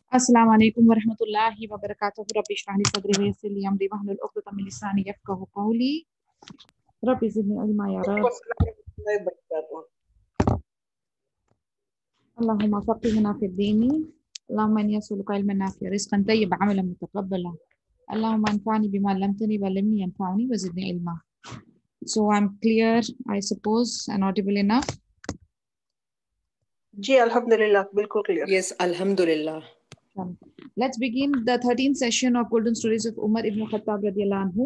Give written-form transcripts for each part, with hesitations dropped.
अस्सलाम वालेकुम वरहमतुल्लाहि वबरकातुहू। रब्बि इश्रह ली सदरी वयस्सिर ली अमरी वहलुल उक़दतम मिन लिसानी यफ़क़हू क़ौली। रब्बि ज़िदनी इल्मा या रब। अल्लाहुम्मा फ़क़्हिना फ़िद्दीनी। अल्लाहुम्मा इन्नी अस्अलुका इल्मन नाफ़िअन रिज़्क़न तय्यबन अमलन मुतक़ब्बला। अल्लाहुम्मा अंफ़अनी बिमा अल्लमतनी वअल्लिमनी यंफ़अनी वज़िदनी इल्मा. So I'm clear, I suppose, and audible enough. जी अल्हम्दुलिल्लाह, बिल्कुल clear. Yes, Alhamdulillah. Let's begin the 13th session of Golden Stories of Umar ibn Khattab radiyallahu anhu.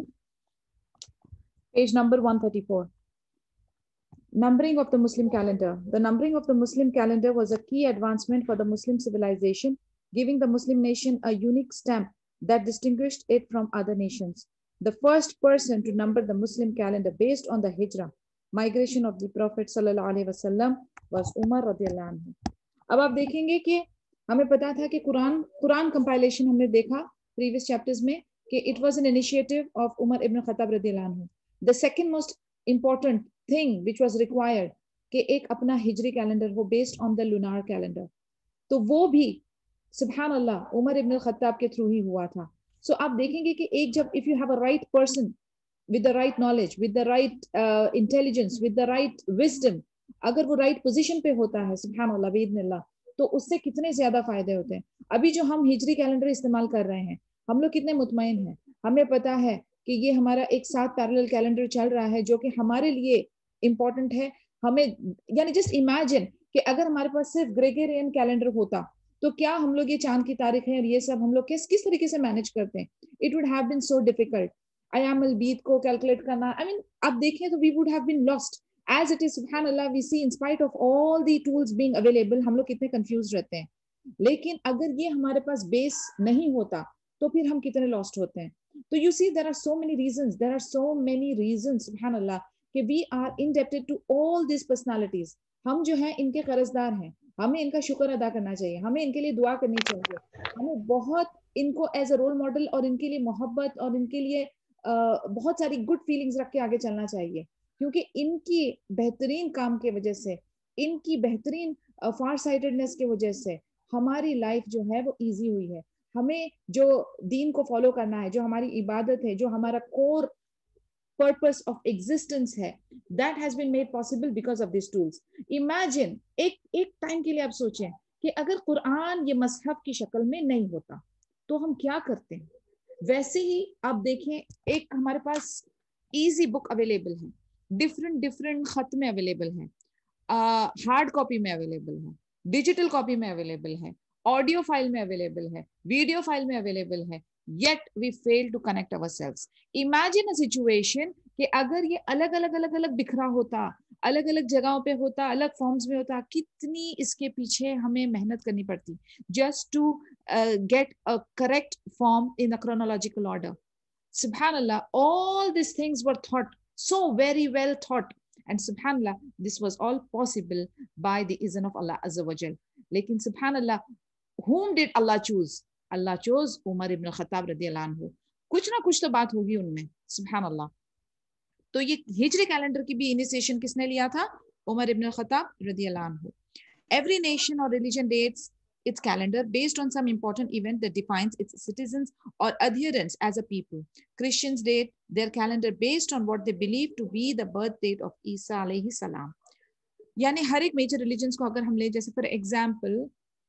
Page number 134. Numbering of the Muslim calendar. The numbering of the Muslim calendar was a key advancement for the Muslim civilization, giving the Muslim nation a unique stamp that distinguished it from other nations. The first person to number the Muslim calendar based on the Hijrah, migration of the Prophet sallallahu alaihi wasallam, was Umar radiyallahu anhu. अब आप देखेंगे कि हमें पता था कि Quran compilation हमने देखा प्रीवियस चैप्टर्स में कि it was an initiative of Umar ibn Khattab रदियल्लाहु अन्हु. The second most important thing which was required कि एक अपना हिजरी कैलेंडर हो based on the lunar calendar, तो वो भी सुभान अल्लाह उमर इब्न खत्ताब के थ्रू ही हुआ था. सो आप देखेंगे कि एक जब if you have a right person with the right knowledge, with the right intelligence, with the right wisdom, अगर वो right position पे होता है सुभान अल्लाह बिइज़्निल्लाह, तो उससे कितने ज्यादा फायदे होते हैं. अभी जो हम हिजरी कैलेंडर इस्तेमाल कर रहे हैं, हम लोग कितने मुतमईन हैं. हमें पता है कि ये हमारा एक साथ पैरेलल कैलेंडर चल रहा है जो कि हमारे लिए इंपॉर्टेंट है. हमें यानी जस्ट इमेजिन कि अगर हमारे पास सिर्फ ग्रेगोरियन कैलेंडर होता तो क्या हम लोग ये चांद की तारीख है और ये सब हम लोग किस तरीके से मैनेज करते हैं. It would have been so difficult. अयाम अल बीद को कैलकुलेट करना, आई मीन आप देखें तो we would have been lost as it is. Subhanallah, we see in spite of all the tools being available, हम लोग कितने confused रहते हैं. लेकिन अगर ये हमारे पास बेस नहीं होता तो फिर हम कितने लॉस्ट होते हैं. तो you see there are so many reasons subhanallah कि we are indebted to all these personalities. हम जो हैं इनके कर्जदार हैं, हमें इनका शुक्र अदा करना चाहिए, हमें इनके लिए दुआ करनी चाहिए, हमें बहुत इनको एज अ रोल मॉडल और इनके लिए मोहब्बत और इनके लिए बहुत सारी गुड फीलिंग्स रख के आगे चलना चाहिए, क्योंकि इनकी बेहतरीन काम की वजह से, इनकी बेहतरीन फार साइटेडनेस की वजह से हमारी लाइफ जो है वो इजी हुई है. हमें जो दीन को फॉलो करना है, जो हमारी इबादत है, जो हमारा कोर पर्पस ऑफ एग्जिस्टेंस है, that has been made possible because of this tools. Imagine एक टाइम के लिए आप सोचें कि अगर कुरान ये मजहब की शक्ल में नहीं होता तो हम क्या करते हैं. वैसे ही आप देखें एक हमारे पास इजी बुक अवेलेबल है, डिफरेंट खत में अवेलेबल है, हार्ड कॉपी में अवेलेबल है, डिजिटल कॉपी में अवेलेबल है, ऑडियो फाइल में अवेलेबल है, वीडियो फाइल में अवेलेबल है, yet we fail to connect ourselves. Imagine a situation कि अगर ये अलग अलग बिखरा होता, अलग अलग जगहों पे होता, अलग फॉर्म्स में होता, कितनी इसके पीछे हमें मेहनत करनी पड़ती just to get a correct form in a chronological order. Subhanallah, all these things were thought, so very well thought, and subhanallah, this was all possible by the izn of Allah Azza wa Jal. Lekin subhanallah, whom did Allah choose? Allah chose Umar ibn Khattab radiyallahu anhu. कुछ ना कुछ तो बात होगी उनमें सुभान. तो ये हिजरी कैलेंडर की भी इनिशिएशन किसने लिया था? उमर इब्न खत्ताब रदियल्लाहु अन्हु. Every nation or religion dates its calendar based on some important event that defines its citizens or adherents as a people. Christians date their calendar based on what they believe to be the birth date of Isa alayhi salam. यानी हर एक major religions को अगर हम ले, जैसे for example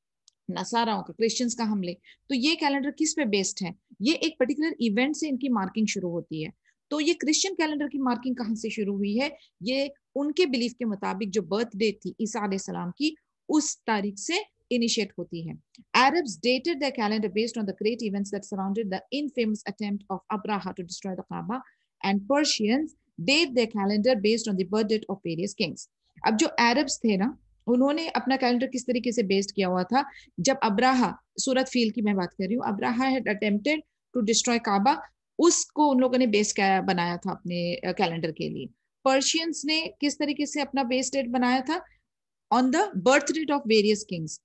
नसाराओं का, Christians का हम ले, तो ये कैलेंडर किस पे बेस्ड है? ये एक पर्टिकुलर इवेंट से इनकी मार्किंग शुरू होती है. तो ये क्रिश्चियन कैलेंडर की मार्किंग कहाँ से शुरू हुई है? ये उनके बिलीफ के मुताबिक जो बर्थ डेट थी ईसा अलैहि सलाम की, उस तारीख से इनिशिएट होती है. Arabs dated their calendar based on the great events that surrounded the infamous attempt of Abraha to destroy the Kaaba, and Persians date their calendar based on the birth date of various kings. अब जो Arabs थे ना, उन्होंने अपना calendar किस तरीके से based किया हुआ था? जब अब्राहा, सूरत फील की मैं बात कर रही हूँ, Abraha had attempted to destroy Kaaba, उसको उन लोगों ने बेस बनाया था अपने कैलेंडर के लिए. पर्शियंस ने किस तरीके से अपना बेस डेट बनाया था? On the birth date of various kings.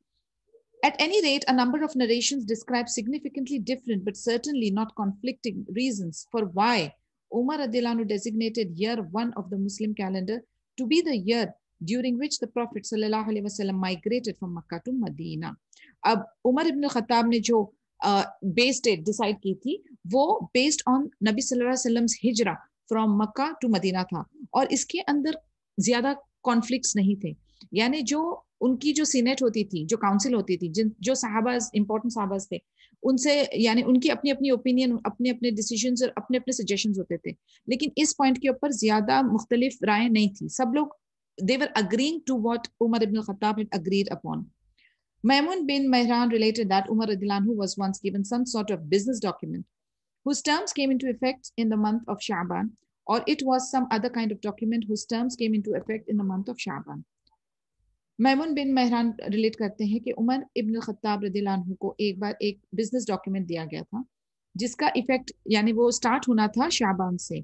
At any rate, a number of narrations describe significantly different but certainly not conflicting reasons for why Umar radhiyallahu anhu designated year 1 of the Muslim calendar to be the year during which the Prophet sallallahu alaihi wasallam migrated from Makkah to Medina. अब Umar ibn Khattab ने जो base date decide की थी वो based on नबी सल्लल्लाहु अलैहि वसल्लम हिजरा फ्रॉम मक्का टू मदीना था, और इसके अंदर ज्यादा कॉन्फ्लिक्ट्स नहीं थे। यानी जो उनकी जो सीनेट होती थी, जो काउंसिल होती थी, जिन जो सहाबाज इंपॉर्टेंट सहाबाज थे उनसे, यानी उनकी अपनी अपनी ओपिनियन, अपने अपने डिसीजंस और अपने अपने सजेशंस होते थे, लेकिन इस पॉइंट के ऊपर ज्यादा मुख्तलिफ राय नहीं थी। सब लोग they were agreeing to what Umar ibn al-Khattab had agreed upon. Maimun bin Mehran related that Umar radhiyallahu anhu was once given some sort of business document whose terms came into effect in the month of Sha'ban, or it was some other kind of document whose terms came into effect in the month of Sha'ban. Maimun bin Mehran relate करते हैं कि Umar ibn Khattab रदियल्लाहु अन्हु को एक बार एक business document दिया गया था जिसका इफेक्ट यानी वो स्टार्ट होना था शाबान से।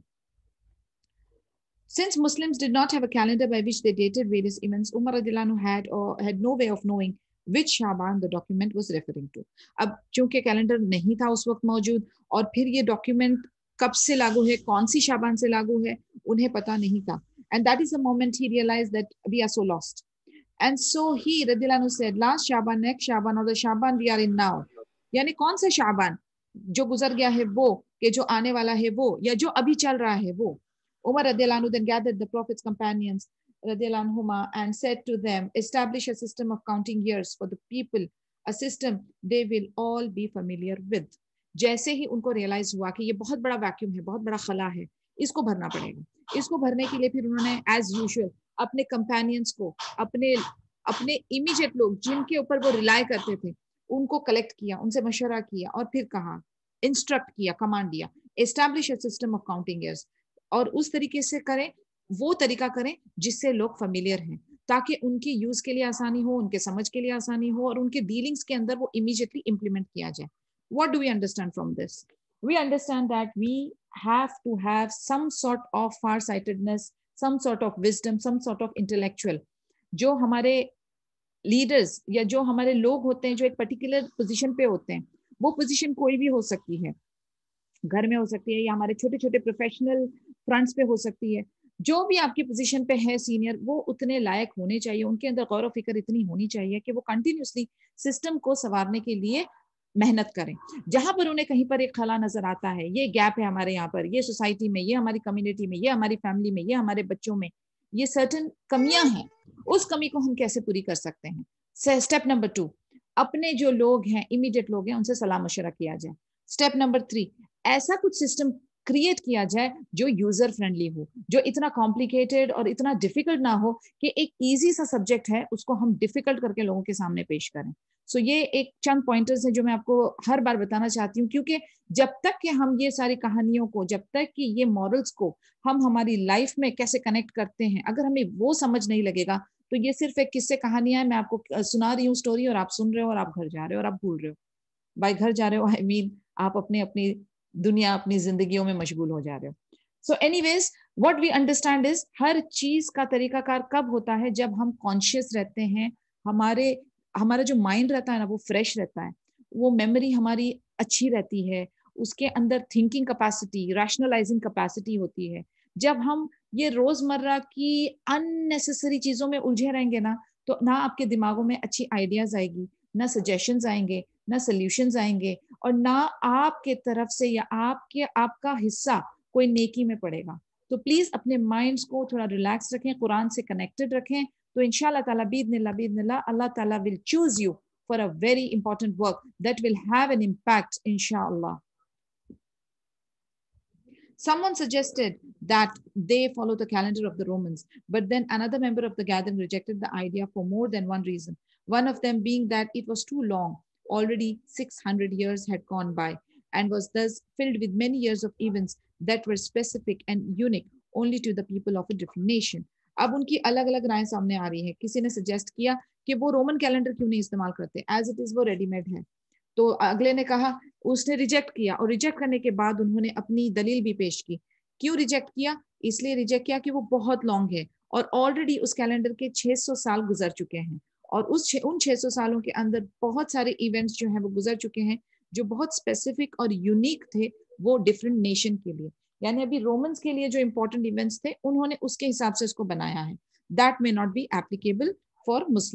Since Muslims did not have a calendar by which they dated various events, Umar radiallahu anhu had no way of knowing which Shaban the document was referring to. अब चूंकि कैलेंडर नहीं था उस वक्त मौजूद, और फिर ये डॉक्यूमेंट कब से लागू है, कौन सी शाबान से लागू है, उन्हें पता नहीं था. And that is the moment he realized that we are so lost. And so he radiallahu anhu said, last Shaban, next Shaban, or the Shaban we are in now. यानी कौन सा शाबान, जो गुजर गया है वो, कि जो आने वाला है वो, या जो अभी चल रहा है वो. Umar radiallahu anhu then gathered the Prophet's companions radiallahu anhuma and said to them, establish a system of counting years for the people, a system they will all be familiar with. जैसे ही उनको realise हुआ कि ये बहुत बड़ा vacuum है, बहुत बड़ा खला है, इसको भरना पड़ेगा. इसको भरने के लिए फिर उन्होंने एज यूजुअल अपने कंपेनियंस को, अपने अपने इमीडिएट लोग जिनके ऊपर वो रिलाय करते थे, उनको कलेक्ट किया, उनसे मशवरा किया, और फिर कहा, इंस्ट्रक्ट किया, कमांड दिया, establish a system of counting years, और उस तरीके से करें, वो तरीका करें जिससे लोग फेमिलियर हैं, ताकि उनकी यूज के लिए आसानी हो, उनके समझ के लिए आसानी हो, और उनके डीलिंग्स के अंदर वो इमीडिएटली इंप्लीमेंट किया जाए. What do we understand from this? We understand that we have to have some sort of farsightedness, some sort of wisdom, some sort of intellectual. जो हमारे लीडर्स या जो हमारे लोग होते हैं जो एक पर्टिकुलर पोजीशन पे होते हैं, वो पोजीशन कोई भी हो सकती है, घर में हो सकती है या हमारे छोटे छोटे प्रोफेशनल फ्रंट्स पे हो सकती है. जो भी आपकी पोजीशन पे है सीनियर, वो उतने लायक होने चाहिए, उनके अंदर गौर फिक्र इतनी होनी चाहिए कि वो कंटिन्यूसली सिस्टम को संवारने के लिए मेहनत करें. जहां पर उन्हें कहीं पर एक खला नजर आता है, ये गैप है हमारे यहाँ पर, ये सोसाइटी में, ये हमारी कम्युनिटी में, ये हमारी फैमिली में, ये हमारे बच्चों में, ये सर्टेन कमियां हैं, उस कमी को हम कैसे पूरी कर सकते हैं. स्टेप नंबर 2, अपने जो लोग हैं, इमीडिएट लोग हैं, उनसे सलाह मशवरा किया जाए. स्टेप नंबर 3, ऐसा कुछ सिस्टम क्रिएट किया जाए जो यूजर फ्रेंडली हो, जो इतना कॉम्प्लिकेटेड और इतना डिफिकल्ट ना हो कि एक इजी सा सब्जेक्ट है उसको हम डिफिकल्ट करके लोगों के सामने पेश करें. सो ये एक चंद पॉइंटर्स हैं जो मैं आपको हर बार बताना चाहती हूँ, क्योंकि जब तक कि हम ये सारी कहानियों को, जब तक कि ये मॉरल्स को हम हमारी लाइफ में कैसे कनेक्ट करते हैं, अगर हमें वो समझ नहीं लगेगा तो ये सिर्फ एक किस्से कहानियां हैं. मैं आपको सुना रही हूँ स्टोरी और आप सुन रहे हो और आप घर जा रहे हो और आप भूल रहे हो. बाय घर जा रहे हो आई मीन आप अपने अपनी दुनिया, अपनी जिंदगियों में मशगूल हो जा रहे हो. So anyways, what we understand is, हर चीज का तरीकाकार कब होता है, जब हम कॉन्शियस रहते हैं, हमारा जो माइंड रहता है ना वो फ्रेश रहता है, वो मेमोरी हमारी अच्छी रहती है, उसके अंदर थिंकिंग कैपेसिटी, रैशनलाइजिंग कैपेसिटी होती है. जब हम ये रोजमर्रा की अननेसेसरी चीजों में उलझे रहेंगे ना, तो ना आपके दिमागों में अच्छी आइडियाज आएगी, ना सजेशंस आएंगे, ना सोल्यूशंस आएंगे, और ना आपके तरफ से या आपका हिस्सा कोई नेकी में पड़ेगा. तो प्लीज अपने माइंड्स को थोड़ा रिलैक्स रखें, कुरान से कनेक्टेड रखें, तो इंशाल्लाह ताला बिइज़्निल्लाह अल्लाह ताला will choose you for a very important work that will have an impact, inshallah. Someone suggested that they follow the calendar of the Romans, but then another member of the gathering rejected the idea for more than one reason. One of them being that it was too long. Already 600 years had gone by and was thus filled with many years of events that were specific and unique only to the people of a different nation. अब उनकी अलग अलग राय सामने आ रही है. किसी ने suggest किया कि वो रोमन कैलेंडर क्यों नहीं इस्तेमाल करते, एज इट इज वो रेडीमेड है. तो अगले ने कहा, उसने रिजेक्ट किया, और रिजेक्ट करने के बाद उन्होंने अपनी दलील भी पेश की. क्यों रिजेक्ट किया? इसलिए रिजेक्ट किया कि वो बहुत लॉन्ग है और ऑलरेडी उस कैलेंडर के 600 साल गुजर चुके हैं, और उन 600 सालों के अंदर बहुत सारे इवेंट्स जो हैं वो गुजर चुके हैं जो बहुत स्पेसिफिक और यूनिक थे वो डिफरेंट नेशन के लिए. यानी अभी रोमन्स के लिए जो इंपॉर्टेंट इवेंट्स थे उन्होंने उसके हिसाब से उसको बनाया है. That may not be applicable for Muslims.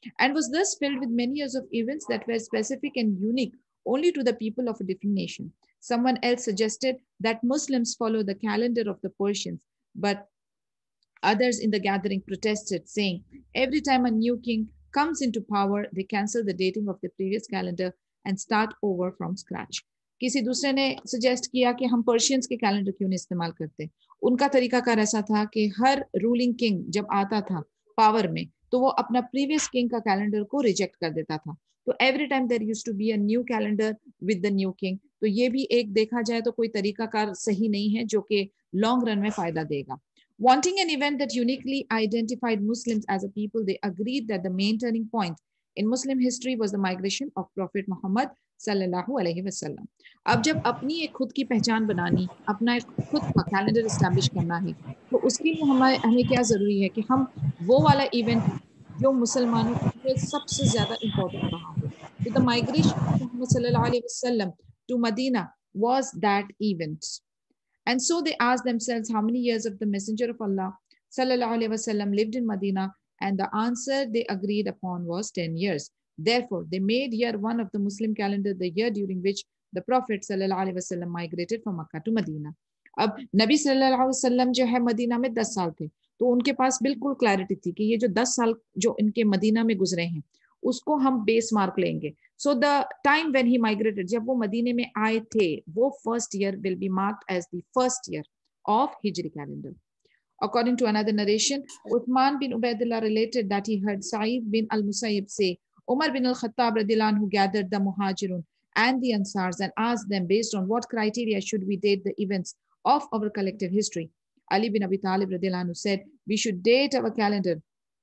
and was thus filled with many years of events that were specific and unique only to the people of a different nation. Someone else suggested that Muslims follow the calendar of the Persians, but others in the gathering protested, saying, every time a new king comes into power, they cancel the dating of the previous calendar and start over from scratch. किसी दूसरे ने suggest किया कि हम Persians के calendar क्यों नहीं इस्तेमाल करते. उनका तरीकाकार ऐसा था कि हर रूलिंग किंग जब आता था पावर में तो वो अपना प्रीवियस किंग का कैलेंडर को रिजेक्ट कर देता था. तो every time there used to be a new calendar with the new king. तो ये भी एक देखा जाए तो कोई तरीकाकार सही नहीं है जो कि लॉन्ग रन में फायदा देगा. Wanting an event that uniquely identified Muslims as a people, they agreed that the main turning point in Muslim history was the migration of Prophet Muhammad sallallahu alaihi wasallam. अब जब अपनी एक खुद की पहचान बनानी, अपना एक खुद का कैलेंडर एस्टैब्लिश करना है, तो उसके लिए हमें क्या जरूरी है कि हम वो वाला इवेंट जो मुसलमानों के लिए सबसे ज्यादा इम्पोर्टेंट रहा हो. So the migration of Muhammad sallallahu alaihi wasallam to Medina was that event. And so they asked themselves how many years of the Messenger of Allah sallallahu alaihi wasallam lived in Medina, and the answer they agreed upon was 10 years. Therefore, they made year one of the Muslim calendar the year during which the Prophet sallallahu alaihi wasallam migrated from Makkah to Medina. अब नबी सल्लल्लाहु अलैहि वसल्लम जो है Medina में 10 साल थे, तो उनके पास बिल्कुल क्लैरिटी थी कि ये जो 10 साल जो इनके मदीना में गुजरे हैं उसको हम बेस मार्क लेंगे. So the time when he migrated, जब वो मदीने में आए थे, वो first year will be marked as the first year of Hijri calendar. According to another narration, Uthman bin Ubaidullah related that he heard Sa'id bin al-Musayyib say, Umar bin al-Khattab radhiyallahu anhu gathered the Muhajirun and the Ansars and asked them based on what criteria should we date the events of our collective history. Ali bin Abi Talib radhiyallahu anhu said, we should date our calendar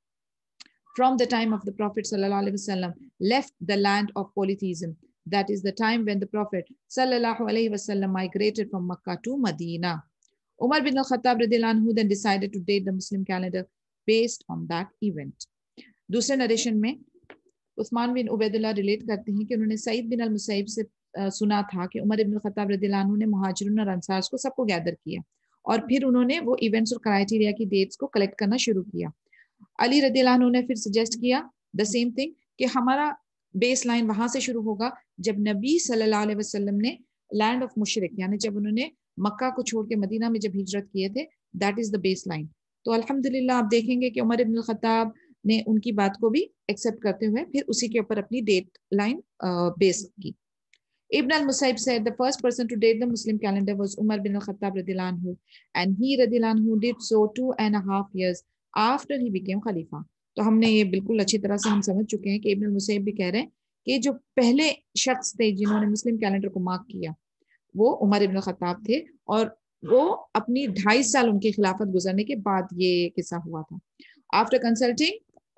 from the time of the Prophet sallallahu alaihi wasallam left the land of polytheism. That is the time when the Prophet sallallahu alaihi wasallam migrated from Makkah to Medina. Umar bin al-Khattab radhiyallahu anhu then decided to date the Muslim calendar based on that event. दूसरे narration में Usman बिन Ubaidullah relate करते हैं कि उन्होंने सईद बिन अल-मुसैब से सुना था कि उमर इब्न खत्ताब रदियल्लाहु अन्हु ने मुहाजिरून और अंसार को सबको गैदर किया और फिर उन्होंने वो इवेंट्स और क्राइटेरिया की डेट्स को कलेक्ट करना शुरू किया. अली रदियल्लाहु अन्हु ने फिर सजेस्ट किया द सेम थिंग कि हमारा बेस लाइन वहां से शुरू होगा जब नबी सल्लल्लाहु अलैहि वसल्लम ने लैंड ऑफ मुशरिक यानी जब उन्होंने मक्का को छोड़ के मदीना में जब हिजरत किए थे, that is the base line. तो अल्हम्दुलिल्लाह आप देखेंगे कि उमर इब्न खत्ताब ने उनकी बात को भी एक्सेप्ट करते हुए फिर उसी के ऊपर अपनी डेट लाइन बेस की. Ibn al-Musayyib said the first person to date the Muslim calendar was Umar bin al-Khattab radhiyallahu anhu, and he radhiyallahu anhu did so 2.5 years after he became Khalifa. तो हमने ये बिल्कुल अच्छी तरह से हम समझ चुके हैं कि इब्न al-Musayyib भी कह रहे हैं कि जो पहले शख्स थे जिन्होंने मुस्लिम कैलेंडर को मार्क किया वो उमर इब्न खत्ताब थे और वो अपनी 2.5 साल उनकी खिलाफत गुजरने के बाद ये किस्सा हुआ था. After consulting,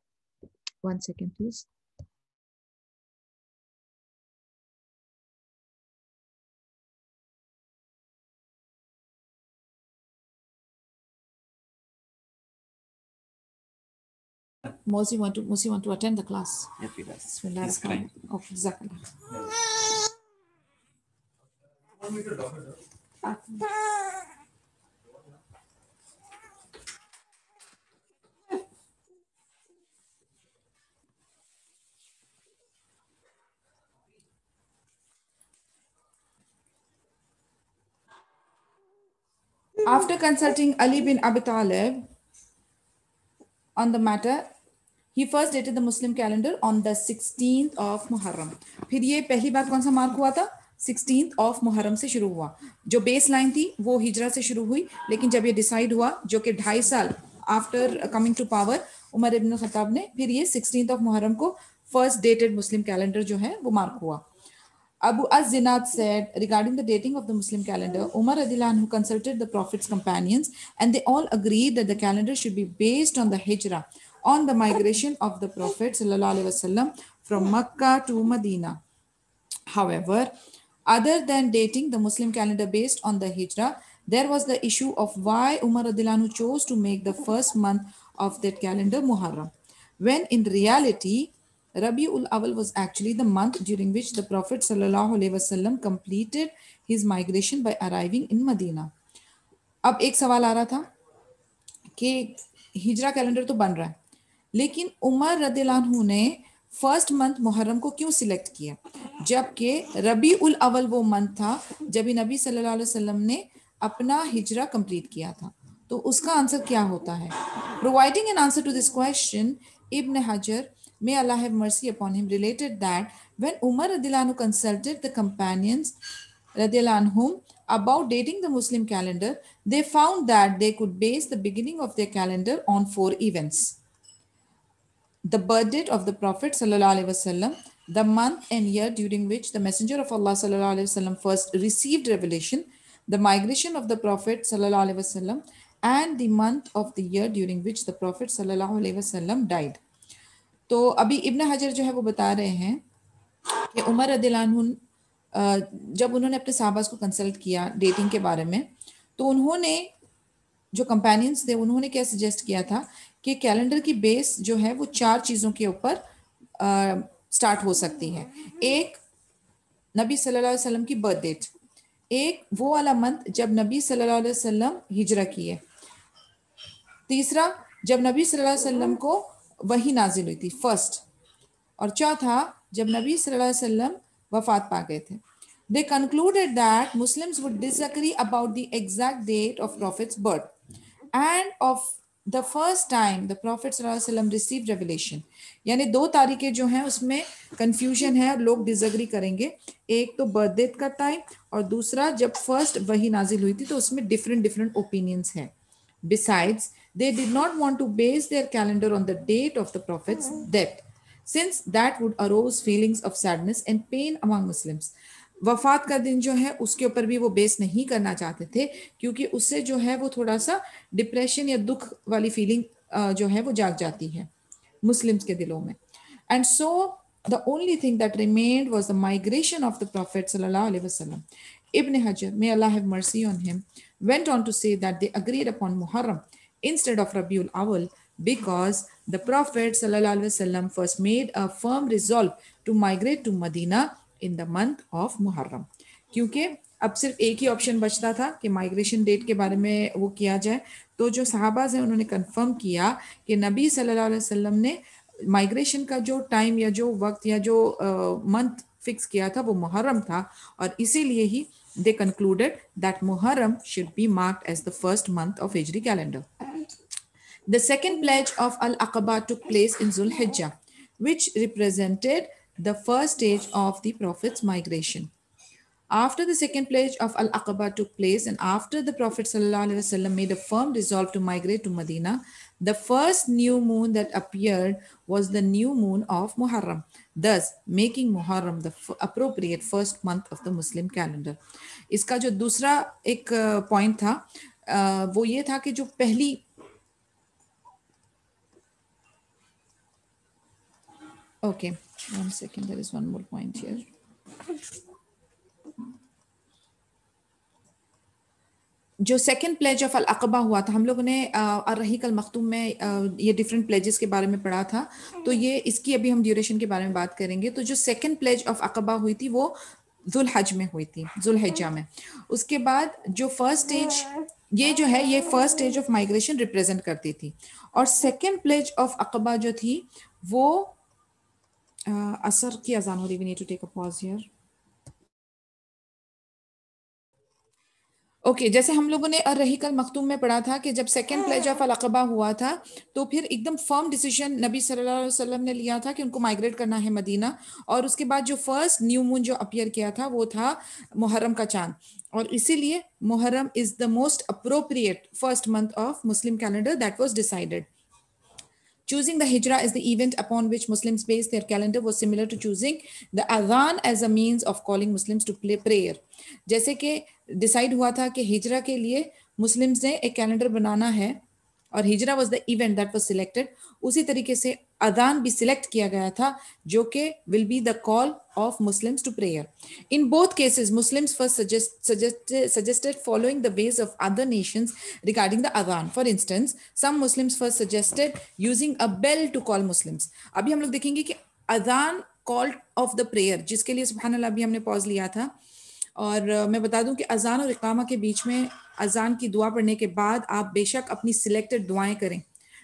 1 second please. Mosi want to attend the class. Yes, he does. Bismillah. He's crying. Okay, Jazakallah. After consulting Ali bin Abi Talib on the matter, he first dated the Muslim calendar on the 16th of Muharram. फिर ये पहली बार कौन सा mark हुआ था? 16th of Muharram से शुरू हुआ. जो बेस लाइन थी वो हिजरा से शुरू हुई, लेकिन जब ये डिसाइड हुआ जो कि 2.5 साल after coming to power Umar ibn Khattab ने फिर ये 16th of Muharram को फर्स्ट डेटेड मुस्लिम कैलेंडर जो है वो मार्क हुआ. Abu Az-Zinad said regarding the dating of the Muslim calendar, Umar radhiyallahu anhu consulted the Prophet's companions and they all agreed that the calendar should be based on the hijrah, on the migration of the Prophet sallallahu alaihi wasallam from Makkah to Medina. However, other than dating the Muslim calendar based on the hijrah, there was the issue of why Umar radhiyallahu anhu chose to make the first month of that calendar Muharram, when in reality Rabiul Awwal was actually the month during which the Prophet sallallahu alaihi wasallam completed his migration by arriving in Medina. अब एक सवाल आ रहा था कि हिजरा calendar तो बन रहा है, لیکن عمر رضی اللہ عنہ نے فرسٹ منتھ محرم کو کیوں سلیکٹ کیا جبکہ ربیع الاول وہ منتھ تھا جب نبی صلی اللہ علیہ وسلم نے اپنا ہجرہ کمپلیٹ کیا تھا؟ تو اس کا آنسر کیا ہوتا ہے؟ Providing an answer to this question, Ibn Hajar, may Allah have mercy upon him, related that when Umar radiallahu anhu consulted the companions radiallahu anhum about dating the Muslim calendar, they found that they could base the beginning of their calendar on 4 events: the birth date of the Prophet sallallahu alaihi wasallam, the month and year during which the Messenger of Allah sallallahu alaihi wasallam first received revelation, the migration of the Prophet sallallahu alaihi wasallam, and the month of the year during which the Prophet sallallahu alaihi wasallam died. تو ابھی ابن حجر جو ہے وہ بتا رہے ہیں کہ عمر رضی اللہ عنہ جب انہوں نے اپنے صحابہ کو کنسلٹ کیا ڈیٹنگ کے بارے میں تو انہوں نے جو کمپینینز تھے انہوں نے کیا سجیسٹ کیا تھا کہ کیلنڈر کی بیس جو ہے وہ 4 چیزوں کے اوپر سٹارٹ ہو سکتی ہے. ایک نبی صلی اللہ علیہ وسلم کی برتھ ڈیٹ, ایک وہ والا منتھ جب نبی صلی اللہ علیہ وسلم ہجرہ کیے, تیسرا جب نبی صلی اللہ علیہ وسلم کو وحی نازل ہوئی تھی فرسٹ, اور چوتھا جب نبی صلی اللہ علیہ وسلم وفات پا گئے تھے. They concluded that Muslims would disagree about the exact date of Prophet's birth and of the first time the Prophet صلی اللہ علیہ وسلم received revelation. یعنی 2 تاریخیں جو ہیں اس میں کنفیوژن ہے اور لوگ ڈسیگری کریں گے, ایک تو برتھ ڈیٹ کا ٹائم اور دوسرا جب فرسٹ وحی نازل ہوئی تھی تو اس میں ڈفرینٹ اوپینینز ہیں. Besides, they did not want to base their calendar on the date of the Prophet's death, since that would arouse feelings of sadness and pain among Muslims. وفات کا دن جو ہے اس کے اوپر بھی وہ بیس نہیں کرنا چاہتے تھے کیونکہ اس سے جو ہے وہ تھوڑا سا ڈپریشن یا دکھ والی فیلنگ جو ہے وہ جاگ جاتی ہے مسلمس کے دلوں میں. And so the only thing that remained was the migration of the Prophet sallallahu alaihi wasallam. Ibn Hajar, may Allah have mercy on him, went on to say that they agreed upon Muharram instead of Rabiul Awal because the Prophet sallallahu alaihi wasallam first made a firm resolve to migrate to Medina in the month of Muharram. کیونکہ اب صرف ایک ہی option بچتا تھا کہ migration date کے بارے میں وہ کیا جائے, تو جو صحابہ ہیں انہوں نے کنفرم کیا کہ نبی صلی اللہ علیہ وسلم نے مائگریشن کا جو ٹائم یا جو وقت یا جو منتھ فکس کیا تھا وہ محرم تھا, اور اسی لیے ہی they concluded that Muharram should be marked as the first month of Hijri calendar. The second pledge of Al-Aqaba took place in Zul-Hijjah, which represented the first stage of the Prophet's migration. After the second pledge of Al-Aqaba took place and after the Prophet ﷺ made a firm resolve to migrate to Medina, the first new moon that appeared was the new moon of Muharram, thus making Muharram the appropriate first month of the Muslim calendar. اس کا جو دوسرا ایک point تھا وہ یہ تھا کہ جو پہلی Okay, 1 second, there is one more point here. جو سیکنڈ پلیج آف العقبہ ہوا تھا, ہم لوگوں نے الرحیق المختوم میں یہ ڈفرینٹ پلیجز کے بارے میں پڑھا تھا, تو یہ اس کی ابھی ہم ڈیوریشن کے بارے میں بات کریں گے. تو جو سیکنڈ پلیج آف عقبہ ہوئی تھی وہ ذوالحج میں ہوئی تھی, ذوالحجہ میں. اس کے بعد جو فرسٹ اسٹیج یہ جو ہے یہ first stage of migration represent کرتی تھی, اور سیکنڈ پلیج آف عقبہ جو تھی وہ عصر کی اذان ہو رہی. We need to take a pause here. Okay, جیسے ہم لوگوں نے الرحیق المختوم میں پڑھا تھا کہ جب سیکنڈ پلیج آف العقبہ ہوا تھا تو پھر ایک دم فرم ڈیسیژن نبی صلی اللہ علیہ وسلم نے لیا تھا کہ ان کو مائگریٹ کرنا ہے مدینہ, اور اس کے بعد جو فرسٹ نیو مون جو اپیئر کیا تھا وہ تھا محرم کا چاند, اور اسی لیے Muharram is the most appropriate first month of Muslim calendar that was decided. Choosing the hijrah as the event upon which Muslims based their calendar was similar to choosing the adhan as a means of calling Muslims to prayer. جیسے کہ decide ہوا تھا کہ ہجرہ کے لیے Muslims نے ایک calendar بنانا ہے اور ہجرہ was the event that was selected, اسی طریقے سے اذان بھی سلیکٹ کیا گیا تھا جو کہ will be the call of Muslims to prayer. In both cases Muslims first suggested following the ways of other nations regarding the adhan. For instance, some Muslims first suggested using a bell to call Muslims. ابھی ہم لوگ دیکھیں گے کہ اذان کال of the prayer, جس کے لیے سبحان اللہ ابھی ہم نے پاز لیا تھا, اور میں بتا دوں کہ اذان اور اقامہ کے بیچ میں اذان کی دعا پڑھنے کے بعد آپ بے شک اپنی سلیکٹڈ دعائیں کریں.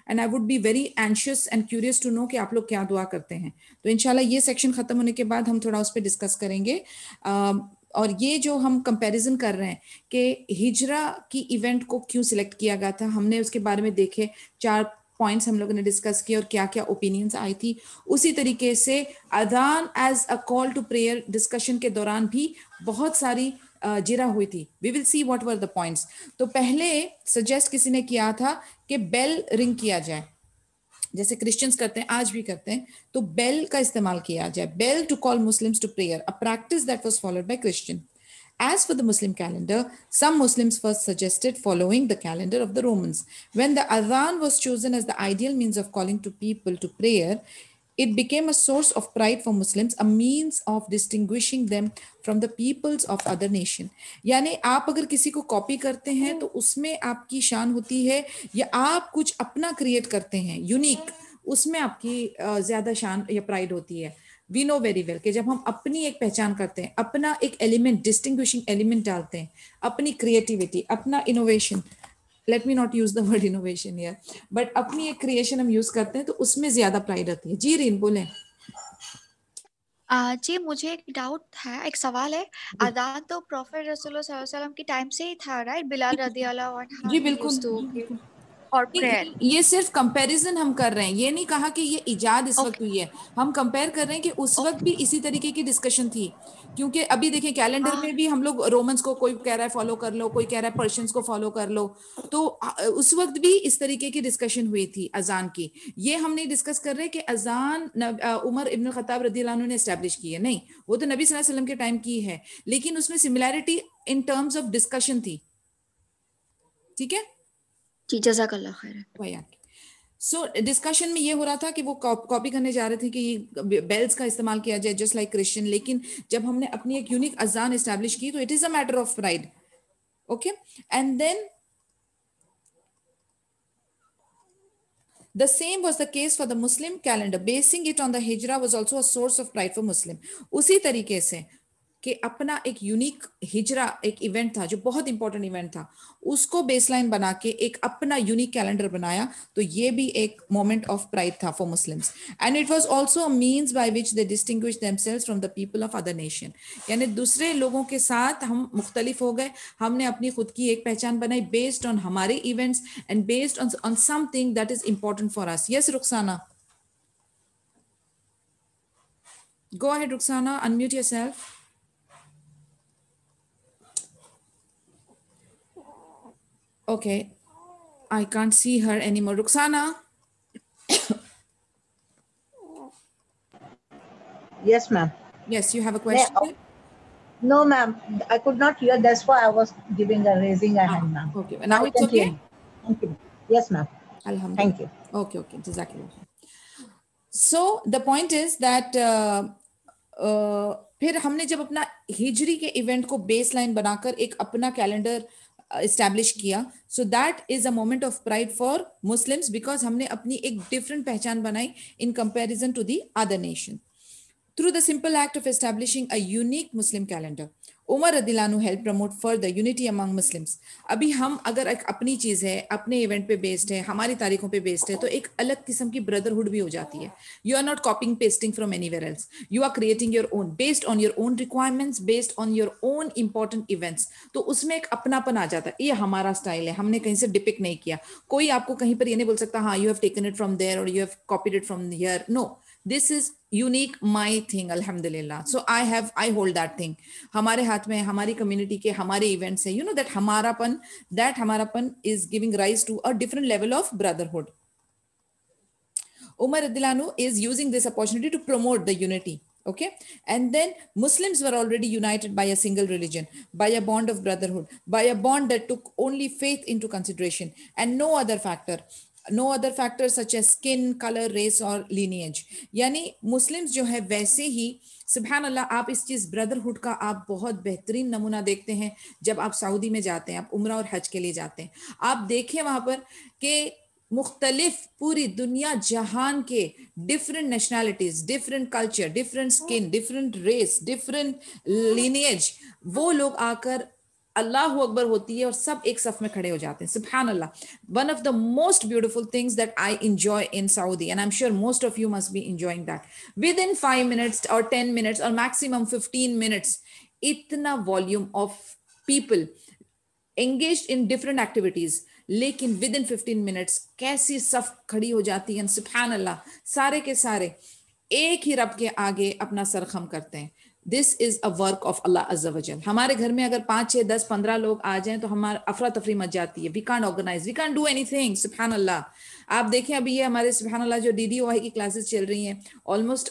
and I would be very anxious and curious to know کہ آپ لوگ کیا دعا کرتے ہیں. تو انشاءاللہ یہ سیکشن ختم ہونے کے بعد ہم تھوڑا اس پہ ڈسکس کریں گے. اور یہ جو ہم کمپیریزن کر رہے ہیں کہ ہجرہ کی ایونٹ کو کیوں سلیکٹ کیا گیا تھا, ہم نے اس کے بارے میں دیکھے 4 پوائنٹس ہم لوگوں نے ڈسکس کیے اور کیا کیا اوپینینس آئی تھی. اسی طریقے سے اذان as a call to prayer discussion کے دوران بھی بہت ساری جرا ہوئی تھی. We will see what were the points. تو پہلے سجیسٹ کسی نے کیا تھا کہ بیل رنگ کیا جائے, جیسے کرسچنز کرتے ہیں, آج بھی کرتے ہیں, تو بیل کا استعمال کیا جائے. Bell to call Muslims to prayer, a practice that was followed by Christian. As for the Muslim calendar, some Muslims first suggested following the calendar of the Romans. When the adhan was chosen as the ideal means of calling to people to prayer, it became a source of pride for Muslims, a means of distinguishing them from the peoples of other nation. یعنی آپ اگر کسی کو copy کرتے ہیں تو اس میں آپ کی شان ہوتی ہے, یا آپ کچھ اپنا کریٹ کرتے ہیں یونیک, اس میں آپ کی زیادہ شان یا پرائڈ ہوتی ہے. وی نو ویری ویل کہ جب ہم اپنی ایک پہچان کرتے ہیں, اپنا ایک ایلیمنٹ, ڈسٹنگوشنگ ایلیمنٹ ڈالتے ہیں, اپنی کریٹیوٹی, اپنا innovation, let me not use the word innovation here, but اپنی ایک کریشن ہم یوز کرتے ہیں تو اس میں زیادہ پرائڈ آتی ہے. جی رین بولیں. جی مجھے ایک ڈاؤٹ ہے, ایک سوال ہے. اذان تو پروفیٹ رسول اللہ صلی اللہ علیہ وسلم کی ٹائم سے ہی تھا, رائٹ؟ بلال رضی اللہ عنہ جی بالکل, اور پریئر. یہ صرف کمپیریزن ہم کر رہے ہیں, یہ نہیں کہا کہ یہ ایجاد اس وقت ہوئی ہے. ہم کمپیئر کر رہے ہیں کہ اس وقت بھی اسی طریقے کی ڈسکشن تھی, کیونکہ ابھی دیکھیں کیلنڈر میں بھی ہم لوگ رومنس کو کوئی کہہ رہا ہے فالو کر لو, کوئی کہہ رہا ہے پرشینس کو فالو کر لو, تو اس وقت بھی اس طریقے کی ڈسکشن ہوئی تھی اذان کی. یہ ہم نہیں ڈسکس کر رہے کہ اذان عمر ابن الخطاب رضی اللہ عنہ نے اسٹیبلش کی ہے, نہیں, وہ تو نبی صلی اللہ علیہ وسلم کے ٹائم کی ہے, لیکن اس میں similarity in terms of discussion تھی. ٹھیک ہے جی, جزاک اللہ خیر. سو ڈسکشن میں یہ ہو رہا تھا کہ وہ کاپی کرنے جا رہے تھے کہ یہ بیلز کا استعمال کیا جائے جسٹ لائک کرسچن, لیکن جب ہم نے اپنی ایک یونیک اذان اسٹیبلش کی تو it is a matter of pride. Okay, and then the same was the case for the Muslim calendar. Basing it on the hijrah was also a source of pride for Muslim. اسی طریقے سے کہ اپنا ایک unique ہجرہ ایک event تھا جو بہت امپورٹنٹ ایونٹ تھا, اس کو بیس لائن بنا کے ایک اپنا یونیک کیلنڈر بنایا, تو یہ بھی ایک مومنٹ آف پرائڈ تھا for Muslims. And it was also a means by which they distinguish themselves from the people of other nation. یعنی دوسرے لوگوں کے ساتھ ہم مختلف ہو گئے, ہم نے اپنی خود کی ایک پہچان بنائی بیسڈ آن ہمارے events and based on something that is important for us. Yes Rukhsana, go ahead Rukhsana, unmute yourself. Okay, I can't see her anymore. Ruxana? Yes, ma'am. Yes, you have a question? No, ma'am. I could not hear. That's why I was raising a hand, ma'am. Okay, now it's okay? Thank you. Yes, ma'am. Alhamdulillah. Thank you. Okay, Jazakallah. So the point is that پھر ہم نے جب اپنا ہجری کے event کو base line بنا کر ایک اپنا کیلنڈر اسٹیبلش کیا, so that is a moment of pride for Muslims, because ہم نے اپنی ایک ڈفرنٹ پہچان بنائی in comparison to the other nation through the simple act of establishing a unique Muslim calendar. Umar رضی اللہ عنہ help promote further unity among Muslims. ابھی ہم اگر ایک اپنی چیز ہے, اپنے ایونٹ پہ بیسڈ ہے, ہماری تاریخوں پہ بیسڈ ہے, تو ایک الگ قسم کی بردرہڈ بھی ہو جاتی ہے. You are not copying pasting from anywhere else, you are creating your own based on your own requirements, based on your own important events. تو اس میں ایک اپناپن آ جاتا ہے, یہ ہمارا اسٹائل ہے, ہم نے کہیں سے ڈپک نہیں کیا. کوئی آپ کو کہیں پر یہ نہیں بول سکتا ہاں you have taken it from there اور you have copied it from here. No, this is unique my thing, alhamdulillah. So I hold that thing. ہمارے ہاتھ میں, ہماری کمیونٹی کے ہمارے ایونٹس ہیں, you know that ہماراپن is giving rise to a different level of brotherhood. Umar radiallahu anhu is using this opportunity to promote the unity. Okay, and then Muslims were already united by a single religion, by a bond of brotherhood, by a bond that took only faith into consideration and no other factors such as skin, color, race or lineage. یعنی Muslims جو ہے ویسے ہی سبحان اللہ, آپ اس چیز brotherhood کا آپ بہت بہترین نمونہ دیکھتے ہیں جب آپ سعودی میں جاتے ہیں, آپ عمرہ اور حج کے لیے جاتے ہیں. آپ دیکھیں وہاں پر کہ مختلف پوری دنیا جہان کے different nationalities, different culture, different skin, different race, different lineage, وہ لوگ آ کر اللہ اکبر ہوتی ہے اور سب ایک صف میں کھڑے ہو جاتے ہیں. سبحان اللہ. One of the most beautiful things that I enjoy in Saudi, and I'm sure most of you must be enjoying that. Within 5 minutes or 10 minutes or maximum 15 minutes, itna volume of people engaged in different activities, لیکن within 15 minutes کیسی صف کھڑی ہو جاتی ہیں. سبحان اللہ. سارے کے سارے ایک ہی رب کے آگے اپنا سر خم کرتے ہیں. دس از اے ورک آف اللہ عز و جل. ہمارے گھر میں اگر 5 6 10 15 لوگ آ جائیں تو ہمارا افراتفری مچ جاتی ہے. We can't organise, we can't do anything. سبحان اللہ. آپ دیکھیں ابھی یہ ہمارے سبحان اللہ جو DDOI کی کلاسز چل رہی ہیں, almost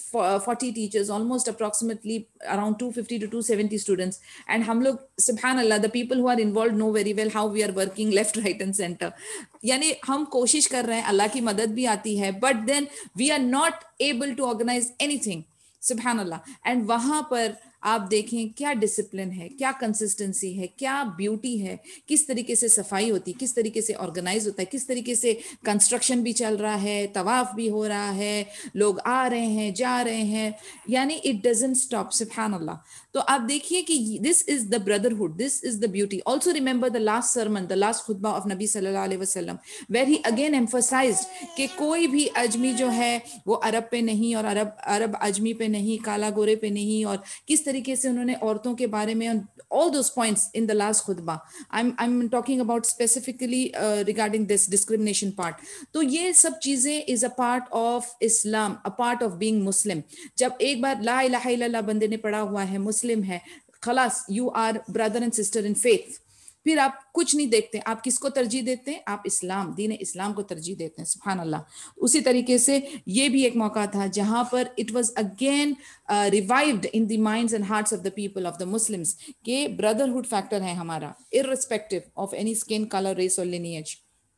40 teachers, almost approximately around 250 to 270 students, and ہم لوگ سبحان اللہ, the people who are involved know very well how we are working left, right and center. یعنی ہم کوشش کر رہے ہیں, اللہ کی مدد بھی آتی ہے, but then we are not able to organize anything. سبحان اللہ. اینڈ وہاں پر آپ دیکھیں کیا ڈسپلن ہے, کیا کنسسٹنسی ہے, کیا بیوٹی ہے, کس طریقے سے صفائی ہوتی ہے, کس طریقے سے آرگنائز ہوتا ہے, کس طریقے سے کنسٹرکشن بھی چل رہا ہے, طواف بھی ہو رہا ہے, لوگ آ رہے ہیں جا رہے ہیں, یعنی اٹ ڈزنٹ اسٹاپ. سبحان اللہ. تو آپ دیکھیے کہ this is the brotherhood, this is the beauty. Also remember the last sermon, the last خطبہ آف نبی صلی اللہ علیہ وسلم, ویئر ہی اگین ایمفسائزڈ کہ کوئی بھی اجمی جو ہے وہ عرب پہ نہیں, اور عرب اجمی پہ نہیں, کالا گورے پہ نہیں, اور کس طریقے سے انہوں نے عورتوں کے بارے میں all those points in the last khutbah. I'm talking about specifically regarding this discrimination part. تو یہ سب چیزیں is a part of Islam, a part of being Muslim. جب ایک بار لا الہ الا اللہ بندے نے پڑھا ہوا ہے, مسلم ہے, خلاص you are brother and sister in faith. پھر آپ کچھ نہیں دیکھتے, آپ کس کو ترجیح دیتے ہیں, آپ اسلام, دین اسلام کو ترجیح دیتے ہیں. سبحان اللہ. اسی طریقے سے یہ بھی ایک موقع تھا جہاں پر it was again revived in the minds and hearts of the people of the Muslims کہ brotherhood factor ہے ہمارا, irrespective of any skin color, race or lineage.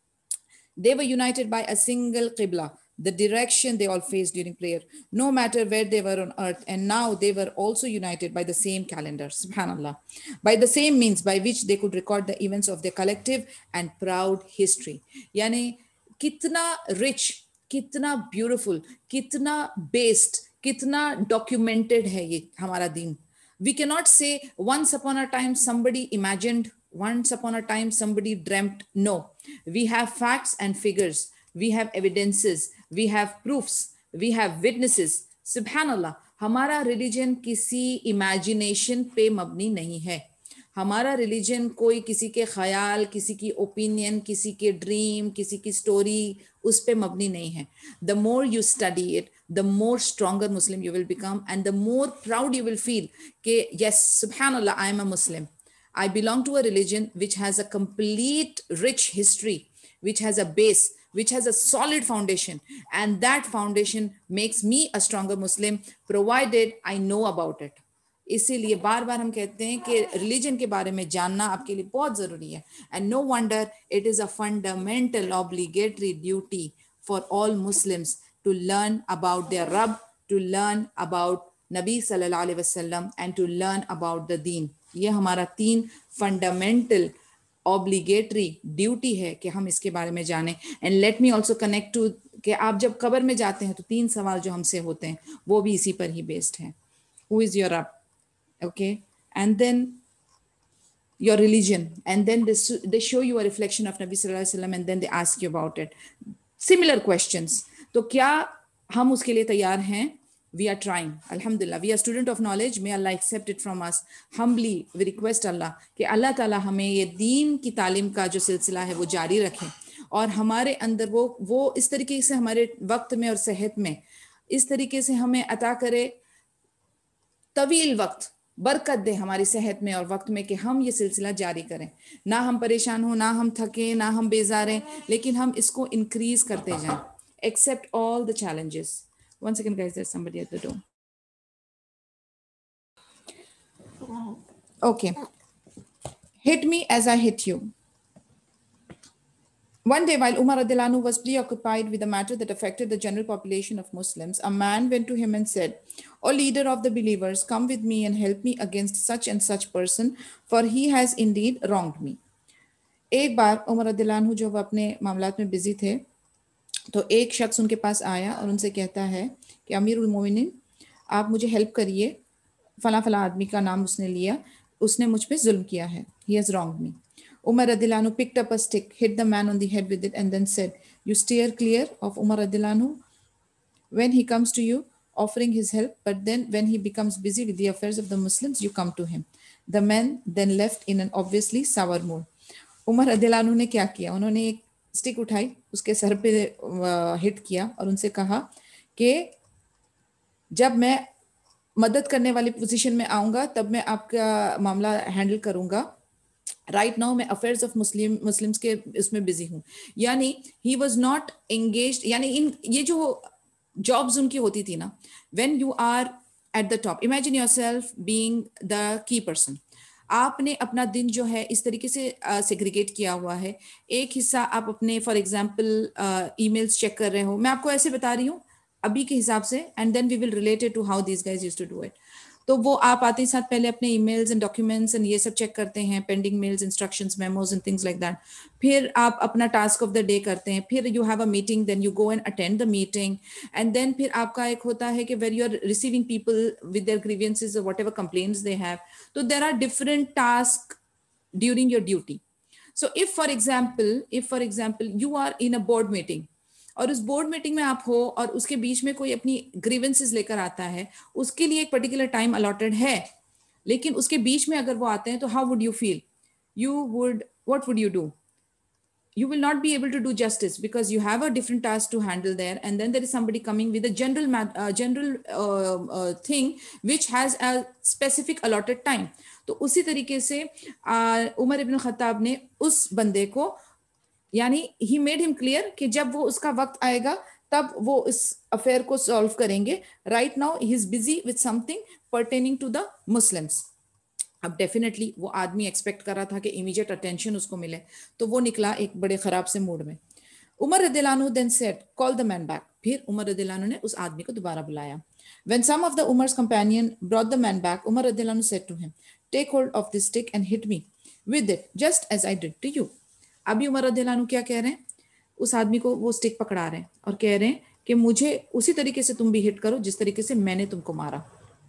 They were united by a single qibla, the direction they all faced during prayer, no matter where they were on earth. And now they were also united by the same calendar, subhanallah, by the same means by which they could record the events of their collective and proud history. Yani kitna rich, kitna beautiful, kitna based, kitna documented hai ye hamara deen. We cannot say once upon a time somebody imagined, once upon a time somebody dreamt. No, we have facts and figures, we have evidences, we have proofs, we have witnesses. Subhanallah. ہمارا religion کسی imagination پہ مبنی نہیں ہے. ہمارا religion کوئی کسی کے خیال, کسی کی اوپینین, کسی کے ڈریم, کسی کی سٹوری, اس پہ مبنی نہیں ہے. The more you study it, the more stronger Muslim you will become, and the more proud you will feel کہ yes, subhanallah, I am a Muslim. I belong to a religion which has a complete rich history, which has a base, which has a solid foundation, and that foundation makes me a stronger Muslim provided I know about it. اسی لیے بار بار ہم کہتے ہیں کہ religion کے بارے میں جاننا آپ کے لیے بہت ضروری ہے. And no wonder it is a fundamental obligatory duty for all Muslims to learn about their Rabb, to learn about نبی صلی اللہ علیہ وسلم, and to learn about the deen. یہ ہمارا 3 فنڈامنٹل obligatory duty ہے کہ ہم اس کے بارے میں جانیں. And let me also connect to کہ آپ جب قبر میں جاتے ہیں تو 3 سوال جو ہم سے ہوتے ہیں وہ بھی اسی پر ہی بیسڈ ہیں. Who is your Rabb? Okay, and then your religion, and then they show you a reflection of Nabi sallallahu alaihi wasallam, and then they ask you about it. Similar questions. تو کیا ہم اس کے لیے تیار ہیں؟ We are trying. Alhamdulillah, we are student of knowledge. May Allah accept it from us. Humbly we request Allah کہ اللہ تعالیٰ ہمیں یہ دین کی تعلیم کا جو سلسلہ ہے وہ جاری رکھے, اور ہمارے اندر وہ اس طریقے سے ہمارے وقت میں اور صحت میں اس طریقے سے ہمیں عطا کرے, طویل وقت برکت دے ہماری صحت میں اور وقت میں کہ ہم یہ سلسلہ جاری کریں. نہ ہم پریشان ہوں, نہ ہم تھکیں, نہ ہم بیزاریں, لیکن ہم اس کو انکریز کرتے جائیں. Accept all the challenges. One second guys, there's somebody at the door. Okay. Hit me as I hit you. One day while Umar radiallahu anhu was preoccupied with a matter that affected the general population of Muslims, a man went to him and said, "O leader of the believers, come with me and help me against such and such person, for he has indeed wronged me." ایک بار عمر رضی اللہ عنہ جو وہ اپنے معاملات میں busy تھے تو ایک شخص ان کے پاس آیا اور ان سے کہتا ہے کہ امیر المومنین آپ مجھے ہیلپ کریے, فلاں فلاں آدمی کا نام اس نے لیا, उसने मुझ पे जुल्म किया है, he has wronged me. Umar radhiyallahu anhu picked up a stick, hit the man on the head with it, and then said, you steer clear of Umar radhiyallahu anhu when he comes to you offering his help, but then when he becomes busy with the affairs of the Muslims, you come to him. The man then left in an obviously sour mood. Umar रदियल्लाहु अन्हु ने क्या किया, उन्होंने एक stick उठाई, उसके sir पे हिट किया और उनसे कहा कि जब मैं मदद करने वाली पोजीशन में आऊंगा तब मैं आपका मामला हैंडल करूंगा, राइट नाउ मैं अफेयर्स ऑफ मुस्लिम्स के इसमें बिजी हूँ. यानी ही वॉज नॉट एंगेज्ड, यानी इन ये जो जॉब्स उनकी होती थी ना, when you are at the top, imagine yourself being the key person, आपने अपना दिन जो है इस तरीके से सेग्रीगेट किया हुआ है. एक हिस्सा आप अपने फॉर एग्जांपल ईमेल्स चेक कर रहे हो, मैं आपको ऐसे बता रही हूँ अभी के हिसाब से, and then we will relate it to how these guys used to do it. तो वो आप आते ही साथ पहले अपने ईमेल्स एंड डॉक्यूमेंट्स एंड ये सब चेक करते हैं, pending mails, instructions, memos and things like that. फिर आप अपना टास्क ऑफ द डे करते हैं, फिर you have a meeting, then you go and attend the meeting, and then फिर आपका एक होता है कि where you are receiving people with their grievances और व्हाटएवर कंप्लेंट्स दे हैव. तो there are different task during your duty. So if for example you are in a board meeting और उस बोर्ड मीटिंग में आप हो और उसके बीच में कोई अपनी ग्रीवेंसेस लेकर आता है, उसके लिए एक पर्टिकुलर टाइम अलॉटेड है, लेकिन उसके बीच में अगर वो आते हैं तो how would you feel? What would you do? You will not be able to do justice because you have a different task to handle there, and then there is somebody coming with a general thing which has a specific allotted time. तो उसी तरीके से Umar ibn Khattab ने उस बंदे को, यानी he made him clear कि जब वो उसका वक्त आएगा तब वो इस अफेयर को सॉल्व करेंगे. Right now he is busy with something pertaining to the Muslims. अब डेफिनेटली वो आदमी एक्सपेक्ट कर रहा था कि इमीडिएट अटेंशन उसको मिले, तो वो निकला एक बड़े खराब से मूड में. उमर रदियल्लाहु अन्हु then said call the man back. फिर उमर रदियल्लाहु अन्हु ने उस आदमी को दोबारा बुलाया. When some of the Umar's companion brought the man back, Umar radiallahu anhu said to him, take hold of this stick and hit me with it just as I did to you. अभी उमर रदियल्लाहु अन्हु क्या कह रहे हैं, उस आदमी को वो स्टिक पकड़ा रहे हैं और कह रहे हैं कि मुझे उसी तरीके से तुम भी हिट करो जिस तरीके से मैंने तुमको मारा.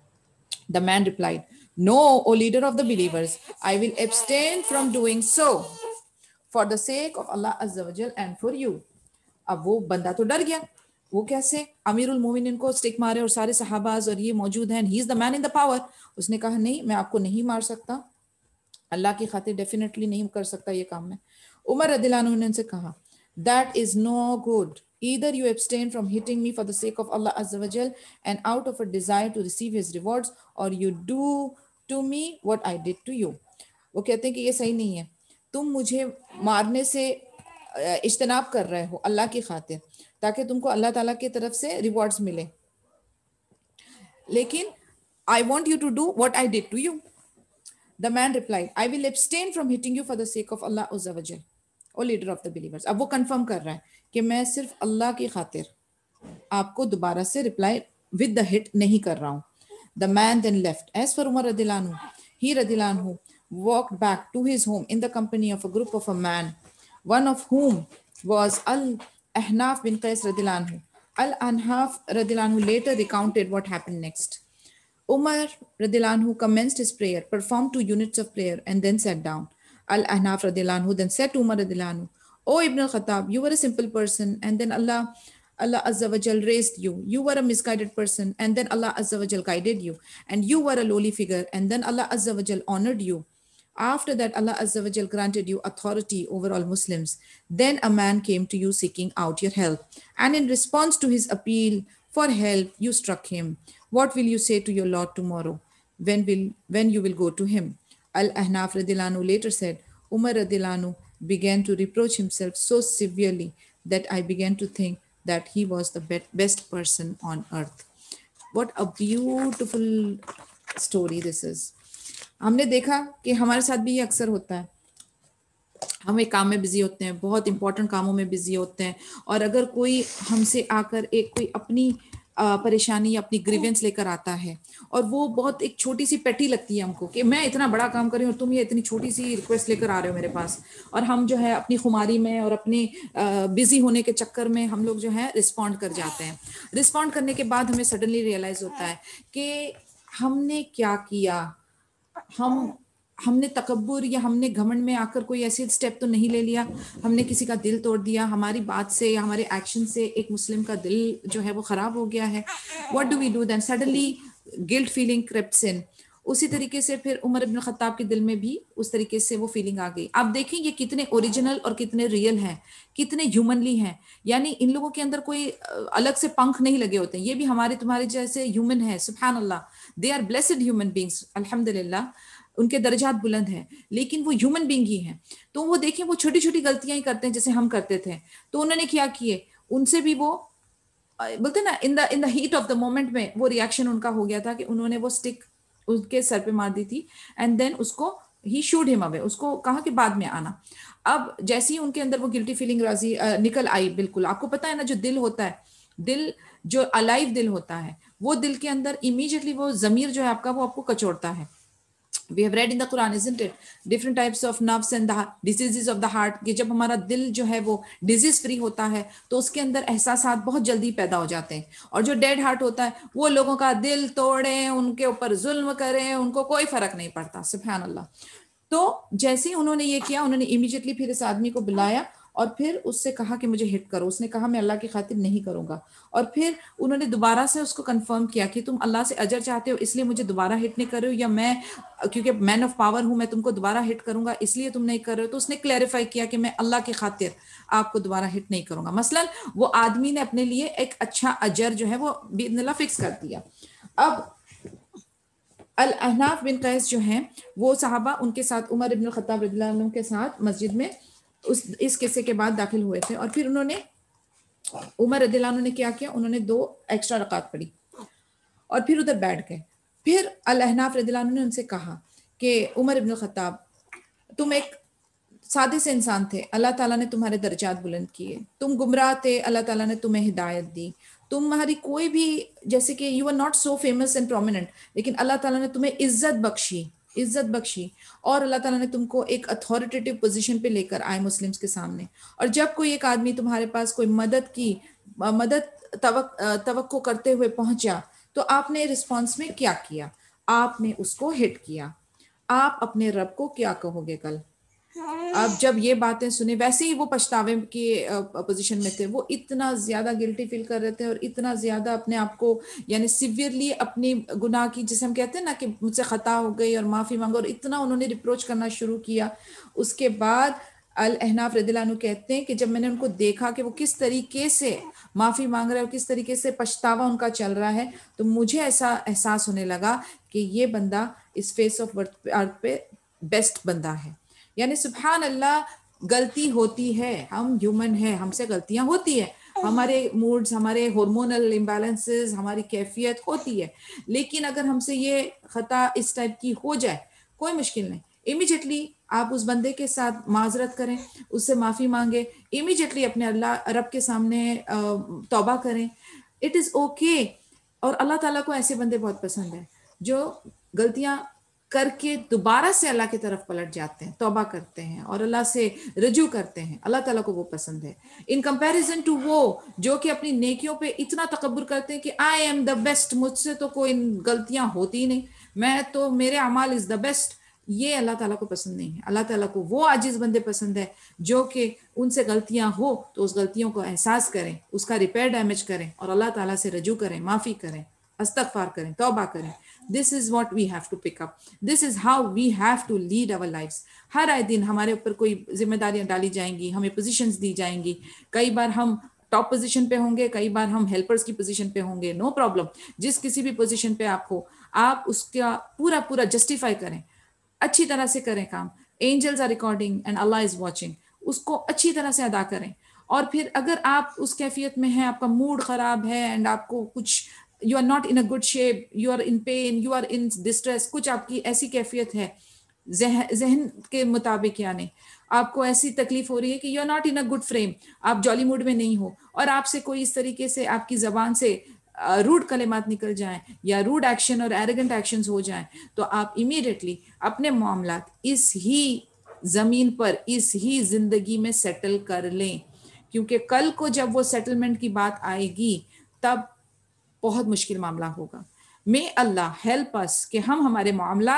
The man replied, no, O leader of the believers, I will abstain from doing so for the sake of Allah Azza wa Jal and for you. अब वो बंदा तो डर गया, वो कैसे अमीरुल मोमिनीन को स्टिक मारे और सारे सहाबाज और ये मौजूद हैं, he is the man in the power. उसने कहा नहीं, मैं आपको नहीं मार सकता, अल्लाह की खातिर डेफिनेटली नहीं कर सकता ये काम में. उमर रदियल्लाहु अन्हु ने उनसे कहा, that is no good, either you abstain from hitting me for the sake of Allah Azza wa Jal and out of a desire to receive his rewards, or you do to me what I did to you. वो कहते हैं कि ये सही नहीं है, तुम मुझे मारने से इज्तनाब कर रहे हो अल्लाह की खातिर ताकि तुमको अल्लाह ताला की तरफ से रिवॉर्ड्स मिले, लेकिन I want you to do what I did to you. The man replied, I will abstain from hitting you for the sake of Allah Azza wa Jal, O leader of the believers. अब वो confirm कर रहा है कि मैं सिर्फ अल्लाह की खातिर आपको दोबारा से रिप्लाई विद द हिट नहीं कर रहा हूँ. The man then left. As for Umar radiallahu anhu, he radiallahu anhu walked back to his home in the company of a group of a man, one of whom was Al-Ahnaf bin Qais radiallahu anhu. Al-Ahnaf radiallahu anhu later recounted what happened next. Umar radiallahu anhu commenced his prayer, performed 2 units of prayer, and then sat down. Al-Ahnaf radiallahu anhu then said to Umar radiallahu anhu, O Ibn al-Khattab, you were a simple person, and then Allah Azza wa Jal raised you. You were a misguided person, and then Allah Azza wa Jal guided you. And you were a lowly figure, and then Allah Azza wa Jal honored you. After that, Allah Azza wa Jal granted you authority over all Muslims. Then a man came to you seeking out your help. And in response to his appeal for help, you struck him. What will you say to your Lord tomorrow when you will go to him? Al-Ahnaf radiallahu anhu later said, Umar radiallahu anhu began to reproach himself so severely that I began to think that he was the best person on earth. What a beautiful story this is. हमने देखा कि हमारे साथ भी ये अक्सर होता है, हम एक काम में बिजी होते हैं, बहुत इंपॉर्टेंट कामों में बिजी होते हैं, और अगर कोई हमसे आकर कोई अपनी परेशानी या अपनी ग्रीवेंस लेकर आता है और वो बहुत एक छोटी सी पेटी लगती है हमको कि मैं इतना बड़ा काम कर रही हूँ और तुम ये इतनी छोटी सी रिक्वेस्ट लेकर आ रहे हो मेरे पास, और हम जो है अपनी खुमारी में और अपनी बिजी होने के चक्कर में हम लोग जो है रिस्पॉन्ड कर जाते हैं. रिस्पॉन्ड करने के बाद हमें सडनली रियलाइज होता है कि हमने क्या किया, हम ہم نے تکبر یا ہم نے گھمنڈ میں آ کر کوئی ایسی اسٹیپ تو نہیں لے لیا, ہم نے کسی کا دل توڑ دیا, ہماری بات سے یا ہمارے ایکشن سے ایک مسلم کا دل جو ہے وہ خراب ہو گیا ہے. What do we do then? Suddenly guilt feeling creeps in. اسی طریقے سے پھر عمر ابن الخطاب کے دل میں بھی اس طریقے سے وہ فیلنگ آ گئی. آپ دیکھیں یہ کتنے اوریجنل اور کتنے ریئل ہیں, کتنے ہیومنلی ہیں. یعنی ان لوگوں کے اندر کوئی الگ سے پنکھ نہیں لگے ہوتے ہیں, یہ بھی ہمارے تمہارے جیسے ہیومن ہے. سبحان اللہ, they are blessed human beings, الحمدللہ ان کے درجات بلند ہیں, لیکن وہ ہیومن بینگ ہی ہیں. تو وہ دیکھیں وہ چھوٹی چھوٹی غلطیاں ہی کرتے ہیں جیسے ہم کرتے تھے. تو انہوں نے کیا کیے, ان سے بھی وہ بولتے نا in the heat of the moment میں وہ ریئیکشن ان کا ہو گیا تھا کہ انہوں نے وہ اسٹک اس کے سر پہ مار دی تھی, اینڈ دین اس کو ہی شوڈ ہم اوے, اس کو کہا کہ بعد میں آنا. اب جیسے ہی ان کے اندر وہ گلٹی فیلنگ راضی نکل آئی, بالکل آپ کو پتا ہے نا جو دل ہوتا ہے, دل جو الائیو دل ہوتا ہے, وہ دل کے اندر امیجیٹلی وہ ضمیر جو ہے آپ کا وہ آپ کو کچوڑتا ہے. We have read in the Quran, isn't it? Different types of nerves and the diseases of the heart. کہ جب ہمارا دل جو ہے وہ ڈیزیز فری ہوتا ہے تو اس کے اندر احساسات بہت جلدی پیدا ہو جاتے ہیں. اور جو ڈیڈ ہارٹ ہوتا ہے وہ لوگوں کا دل توڑیں, ان کے اوپر ظلم کریں, ان کو کوئی فرق نہیں پڑتا. سبحان اللہ. تو جیسے ہی انہوں نے یہ کیا, انہوں نے امیجیٹلی پھر اس آدمی کو بلایا اور پھر اس سے کہا کہ مجھے ہٹ کرو. اس نے کہا میں اللہ کی خاطر نہیں کروں گا. اور پھر انہوں نے دوبارہ سے اس کو کنفرم کیا کہ تم اللہ سے اجر چاہتے ہو اس لیے مجھے دوبارہ ہٹ نہیں کر رہے ہو, یا میں کیونکہ مین آف پاور ہوں میں تم کو دوبارہ ہٹ کروں گا اس لیے تم نہیں کر رہے ہو. تو اس نے کلیریفائی کیا کہ میں اللہ کی خاطر آپ کو دوبارہ ہٹ نہیں کروں گا. مثلا وہ آدمی نے اپنے لیے ایک اچھا اجر جو ہے وہ باذن اللہ فکس کر دیا. اب الاحناف بن قیس جو ہیں وہ صحابہ ان کے ساتھ عمر ابن الخطاب رضی اللہ عنہ کے ساتھ مسجد میں اس قصے کے بعد داخل ہوئے تھے. اور پھر انہوں نے عمر رضی اللہ عنہ نے کیا کیا, انہوں نے 2 ایکسٹرا رکعت پڑھی اور پھر ادھر بیٹھ گئے. پھر الاحناف رضی اللہ عنہ نے ان سے کہا کہ عمر ابن الخطاب تم ایک سادے سے انسان تھے, اللہ تعالیٰ نے تمہارے درجات بلند کیے, تم گمراہ تھے, اللہ تعالیٰ نے تمہیں ہدایت دی, تمہاری کوئی بھی جیسے کہ you are not so famous and prominent, لیکن اللہ تعالیٰ نے تمہیں عزت بخشی اور اللہ تعالیٰ نے تم کو ایک اتھارٹیٹیو پوزیشن پہ لے کر آئے مسلمس کے سامنے. اور جب کوئی ایک آدمی تمہارے پاس کوئی مدد توقع کرتے ہوئے پہنچا تو آپ نے رسپانس میں کیا کیا؟ آپ نے اس کو ہٹ کیا. آپ اپنے رب کو کیا کہو گے کل؟ اب جب یہ باتیں سنیں, ویسے ہی وہ پچھتاوے کی پوزیشن میں تھے, وہ اتنا زیادہ گلٹی فیل کر رہے تھے اور اتنا زیادہ اپنے آپ کو یعنی سیویئرلی اپنی گناہ کی, جسے ہم کہتے ہیں نا کہ مجھ سے خطا ہو گئی اور معافی مانگو, اور اتنا انہوں نے ریپروچ کرنا شروع کیا. اس کے بعد الاحناف رضی اللہ عنہ کہتے ہیں کہ جب میں نے ان کو دیکھا کہ وہ کس طریقے سے معافی مانگ رہے ہیں اور کس طریقے سے پچھتاوا ان کا چل رہا ہے, تو مجھے ایسا احساس ہونے لگا کہ یہ بندہ اس فیس آف ارتھ پہ بیسٹ بندہ ہے. یعنی سبحان اللہ, غلطی ہوتی ہے, ہم ہیومن ہیں, ہم سے غلطیاں ہوتی ہیں, ہمارے موڈز, ہمارے ہارمونل امبیلنسز, ہماری کیفیت ہوتی ہے, لیکن اگر ہم سے یہ خطا اس ٹائپ کی ہو جائے کوئی مشکل نہیں, امیجیٹلی آپ اس بندے کے ساتھ معذرت کریں, اس سے معافی مانگیں, امیجیٹلی اپنے اللہ رب کے سامنے توبہ کریں, اٹ از اوکے. اور اللہ تعالیٰ کو ایسے بندے بہت پسند ہیں جو غلطیاں کر کے دوبارہ سے اللہ کی طرف پلٹ جاتے ہیں, توبہ کرتے ہیں اور اللہ سے رجوع کرتے ہیں. اللہ تعالیٰ کو وہ پسند ہے ان کمپیریزن ٹو وہ جو کہ اپنی نیکیوں پہ اتنا تکبر کرتے ہیں کہ آئی ایم دا بیسٹ, مجھ سے تو کوئی غلطیاں ہوتی نہیں, میں تو میرے اعمال از دا بیسٹ. یہ اللہ تعالیٰ کو پسند نہیں ہے. اللہ تعالیٰ کو وہ عاجز بندے پسند ہے جو کہ ان سے غلطیاں ہو تو اس غلطیوں کو احساس کریں, اس کا ریپیئر ڈیمیج کریں اور اللہ تعالیٰ سے رجوع کریں, معافی کریں, استغفار کریں, توبہ کریں. This is what we have to pick up. This is how we have to lead our lives. ہر آئے دن ہمارے اوپر کوئی ذمہ داریاں ڈالی جائیں گی, ہمیں پوزیشنز دی جائیں گی. کئی بار ہم ٹاپ پوزیشن پہ ہوں گے, کئی بار ہم ہیلپرز کی پوزیشن پہ ہوں گے. نو پرابلم, جس کسی بھی پوزیشن پہ آپ ہو, آپ اس کا پورا جسٹیفائی کریں, اچھی طرح سے کریں کام. Angels are recording and Allah is watching. اس کو اچھی طرح سے ادا کریں. اور پھر اگر آپ اس کیفیت میں ہیں, آپ کا موڈ خراب ہے اینڈ آپ کو کچھ you are not in a good shape, you are in pain, you are in distress, کچھ آپ کی ایسی کیفیت ہے ذہن کے مطابق, یعنی آپ کو ایسی تکلیف ہو رہی ہے کہ you are not in a good frame, آپ جولی موڈ میں نہیں ہو, اور آپ سے کوئی اس طریقے سے آپ کی زبان سے روڈ کلمات نکل جائیں یا روڈ ایکشن اور ایروگنٹ ایکشنز ہو جائیں, تو آپ امیڈیٹلی اپنے معاملات اس ہی زمین پر, اس ہی زندگی میں سیٹل کر لیں, کیونکہ کل کو جب وہ سیٹلمنٹ کی بات آئے گی تب بہت مشکل معاملہ ہوگا. May Allah help us کہ ہم ہمارے معاملات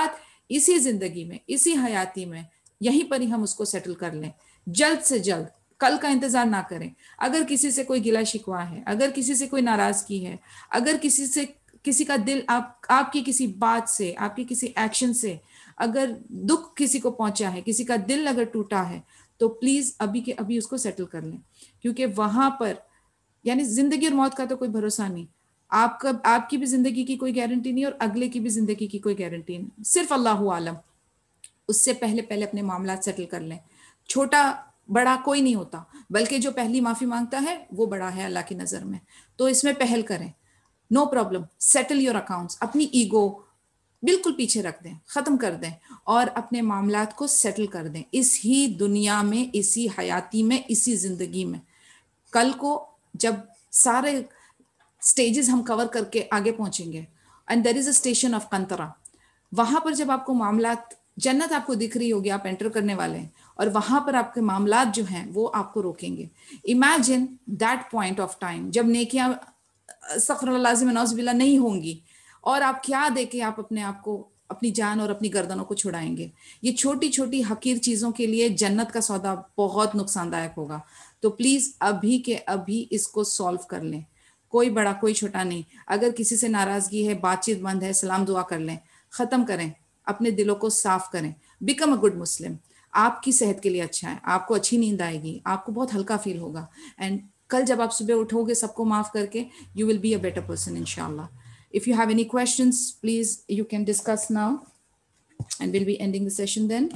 اسی زندگی میں, اسی حیاتی میں, یہیں پر ہی ہم اس کو سیٹل کر لیں جلد سے جلد. کل کا انتظار نہ کریں. اگر کسی سے کوئی گلا شکوا ہے, اگر کسی سے کوئی ناراضگی ہے, اگر کسی کا دل آپ کی کسی بات سے, آپ کی کسی ایکشن سے اگر دکھ کسی کو پہنچا ہے, کسی کا دل اگر ٹوٹا ہے, تو پلیز ابھی کے ابھی اس کو سیٹل کر لیں. کیونکہ وہاں پر یعنی زندگی اور موت کا تو کوئی بھروسہ نہیں. آپ کی بھی زندگی کی کوئی گارنٹی نہیں, اور اگلے کی بھی زندگی کی کوئی گارنٹی نہیں. صرف اللہ عالم. اس سے پہلے اپنے معاملات سیٹل کر لیں. چھوٹا بڑا کوئی نہیں ہوتا, بلکہ جو پہلی معافی مانگتا ہے وہ بڑا ہے اللہ کی نظر میں. تو اس میں پہل کریں. No problem, settle your accounts. اپنی ایگو بالکل پیچھے رکھ دیں, ختم کر دیں, اور اپنے معاملات کو سیٹل کر دیں اس ہی دنیا میں, اسی حیاتی میں, اسی زندگی میں. کل کو جب سارے سٹیجز ہم کور کر کے آگے پہنچیں گے, and there is a station of کنترا, وہاں پر جب آپ کو معاملات, جنت آپ کو دکھ رہی ہوگی, آپ انٹر کرنے والے ہیں, اور وہاں پر آپ کے معاملات جو ہیں وہ آپ کو روکیں گے. Imagine that point of time جب نیکیاں استغفر اللہ العظیم نعوذ باللہ نہیں ہوں گی, اور آپ کیا دے کے آپ اپنے آپ کو, اپنی جان اور اپنی گردنوں کو چھڑائیں گے. یہ چھوٹی چھوٹی حقیر چیزوں کے لیے جنت کا سودا بہت نقصان دایک ہوگا. تو پلیز ابھی کے ابھی اس کو سالو کر لیں. کوئی بڑا کوئی چھوٹا نہیں. اگر کسی سے ناراضگی ہے, بات چیت بند ہے, سلام دعا کر لیں, ختم کریں, اپنے دلوں کو صاف کریں. Become a good Muslim. آپ کی صحت کے لیے اچھا ہے, آپ کو اچھی نیند آئے گی, آپ کو بہت ہلکا فیل ہوگا, اینڈ کل جب آپ صبح اٹھو گے سب کو معاف کر کے, you will be a better person inshallah. If you have any questions, please you can discuss now, and we'll be ending the session then.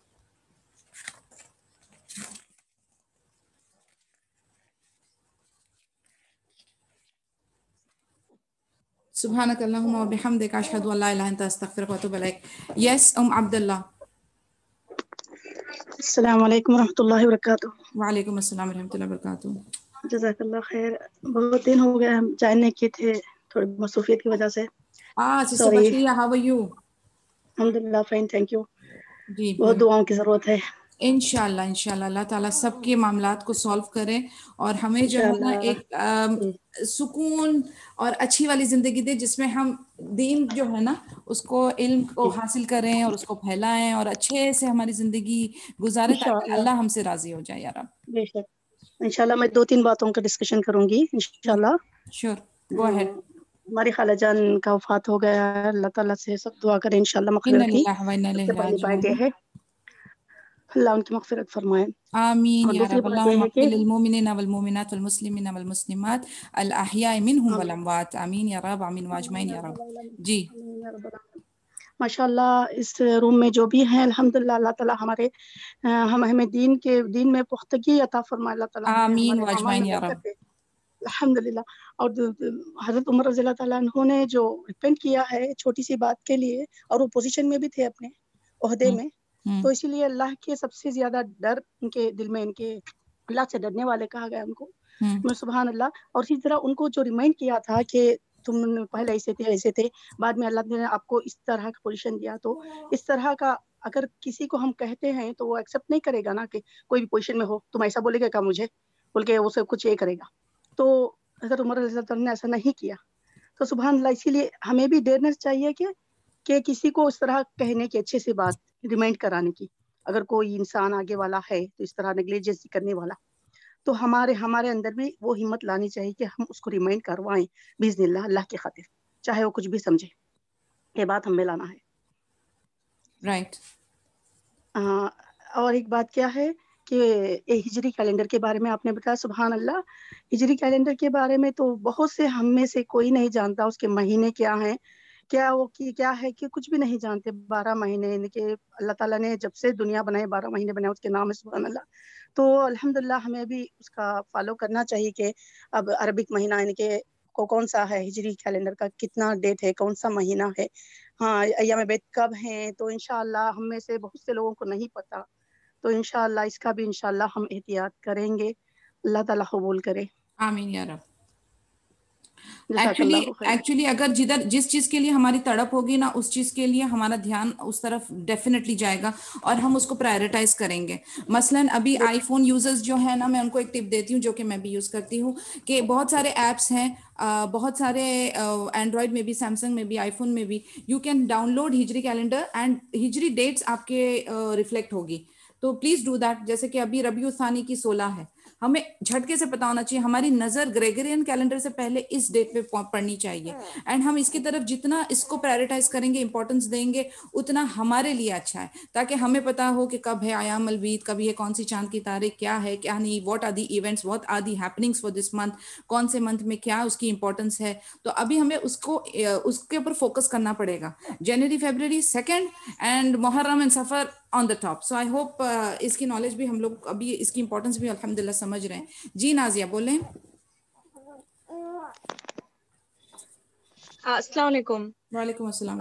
سبحانك اللهم وبحمدك أشهد أن لا إله إلا أنت أستغفرك وأتوب إليك. Yes, Abdullah. السلام علیکم ورحمۃ اللہ وبرکاتہ. وعلیکم السلام ورحمۃ اللہ وبرکاتہ. جزاک اللہ خیر. بہت دن ہو گئے, ہم جوائن نہیں کیے تھے, تھوڑی مصروفیت کی وجہ سے. Sister Bashira, how are you? الحمدللہ فائن, تھینک یو. جی بہت دعاؤں کی ضرورت ہے. انشاءاللہ اللہ تعالیٰ سب کے معاملات کو سالو کرے, اور ہمیں جو ہے نا انشاءاللہ. ایک سکون اور اچھی والی زندگی دے, جس میں ہم دین جو ہے نا اس کو, علم کو حاصل کریں اور اس کو پھیلائیں, اور اچھے سے ہماری زندگی گزاریں, تاکہ انشاءاللہ. اللہ ہم سے راضی ہو جائے. یا رب, بے شک انشاءاللہ میں 2-3 باتوں کا ڈسکشن کروں گی انشاءاللہ. شور, گو اہیڈ. ہماری خالہ جان کا وفات ہو گیا ہے, اللہ تعالیٰ سے سب دعا کریں انشاءاللہ اِنَّ مغفرت کی. لِلَّهِ وَإِنَّا سب إِلَيْهِ سے پہلی بات راجعون. یہ ہے اللہ ان کی مغفرت فرمائے. آمین اور یا دوسری رب. بات یہ اللہم ہے کہ اغفر للمؤمنین والمؤمنات والمسلمین والمسلمات الاحیاء منہم والاموات. آمین یا رب, آمین واجمعین یا رب. جی ماشاء اللہ. اس روم میں جو بھی ہیں الحمدللہ اللہ تعالیٰ ہمیں دین میں پختگی عطا فرمائے. اللہ تعالیٰ ہمیں آمین ہمارے اعمال واجمعین میں یا رب. برکت دے الحمدللہ. اور حضرت عمر رضی اللہ تعالیٰ عنہ نے جو ریپینٹ کیا ہے چھوٹی سی بات کے لیے, اور وہ پوزیشن میں بھی تھے اپنے عہدے میں, تو اسی لیے اللہ کے سب سے زیادہ ڈر ان کے دل میں, ان کے اللہ سے ڈرنے والے کہا گیا ان کو. میں سبحان اللہ. اور اسی طرح ان کو جو ریمائنڈ کیا تھا کہ تم پہلے ایسے تھے, بعد میں اللہ نے آپ کو اس طرح کا پوزیشن دیا, تو اس طرح کا اگر کسی کو ہم کہتے ہیں تو وہ ایکسیپٹ نہیں کرے گا نا, کہ کوئی بھی پوزیشن میں ہو تم ایسا بولے گا مجھے بول کے وہ کچھ یہ کرے گا. تو حضرت عمر رضی اللہ عنہ نے ایسا نہیں کیا. تو سبحان اللہ, اسی لیے ہمیں بھی ڈیرنس چاہیے کہ کسی کو اس طرح کہنے کی, اچھے سے بات ریمائنڈ کرانے کی. اگر کوئی انسان آگے والا ہے تو اس طرح نیگلیجنس کرنے والا, تو ہمارے اندر بھی وہ ہمت لانی چاہیے کہ ہم اس کو ریمائنڈ کروائیں باذن اللہ کی خاطر, چاہے وہ کچھ بھی سمجھے. یہ بات ہمیں لانا ہے. رائٹ. اور ایک بات کیا ہے کہ ہجری کیلنڈر کے بارے میں آپ نے بتایا, سبحان اللہ. ہجری کیلنڈر کے بارے میں تو بہت سے ہم میں سے کوئی نہیں جانتا, اس کے مہینے کیا ہیں, کیا ہے کہ کچھ بھی نہیں جانتے. 12 مہینے یعنی کہ اللہ تعالیٰ نے جب سے دنیا بنائے 12 مہینے بنائے, اس کے نام ہے سبحان اللہ. تو الحمدللہ ہمیں بھی اس کا فالو کرنا چاہیے کہ اب عربک مہینہ یعنی کہ کون سا ہے, ہجری کیلنڈر کا کتنا ڈیٹ ہے, کون سا مہینہ ہے, ایام بیت کب ہیں. تو انشاءاللہ ہم میں سے بہت سے لوگوں کو نہیں پتا, تو انشاءاللہ اس کا بھی انشاءاللہ ہم احتیاط کریں گے. اللہ تعالیٰ قبول کرے. آمین یا رب. ایکچولی اگر جس چیز کے لیے ہماری تڑپ ہوگی نا اس چیز کے لیے ہمارا دھیان اس طرف ڈیفینیٹلی جائے گا اور ہم اس کو پرائرٹائز کریں گے. مثلاً ابھی آئی فون یوزرز جو ہے نا, میں ان کو ایک ٹپ دیتی ہوں جو کہ میں بھی یوز کرتی ہوں, کہ بہت سارے ایپس ہیں, بہت سارے اینڈرائڈ میں بھی, سیمسنگ میں بھی, آئی فون میں بھی, یو کین ڈاؤن لوڈ ہجری کیلنڈر اینڈ ہجری ڈیٹس آپ کے ریفلیکٹ ہوگی. تو پلیز ڈو دیٹ. جیسے کہ ابھی ربیع الثانی کی 16 ہے, ہمیں جھٹکے سے پتا ہونا چاہیے, ہماری نظر گریگورین کیلنڈر سے پہلے اس ڈیٹ پہ پڑنی چاہیے. اینڈ ہم اس کی طرف جتنا اس کو پرائرٹائز کریں گے, امپورٹنس دیں گے, اتنا ہمارے لیے اچھا ہے, تاکہ ہمیں پتا ہو کہ کب ہے ایام البید, کب یہ کون سی چاند کی تاریخ, کیا ہے کیا نہیں, what are the events, what are the happenings for this month, کون سے منتھ میں کیا اس کی امپورٹنس ہے. تو ابھی ہمیں اس کے اوپر فوکس کرنا پڑے گا. جنوری فیبروری سیکنڈ اینڈ محرم اینڈ سفر on the top. So I hope اس کی نالج بھی ہم لوگ ابھی اس کی امپورٹنس بھی الحمد للہ سمجھ رہے ہیں. جی نازیہ بولیں. السلام علیکم. وعلیکم السلام.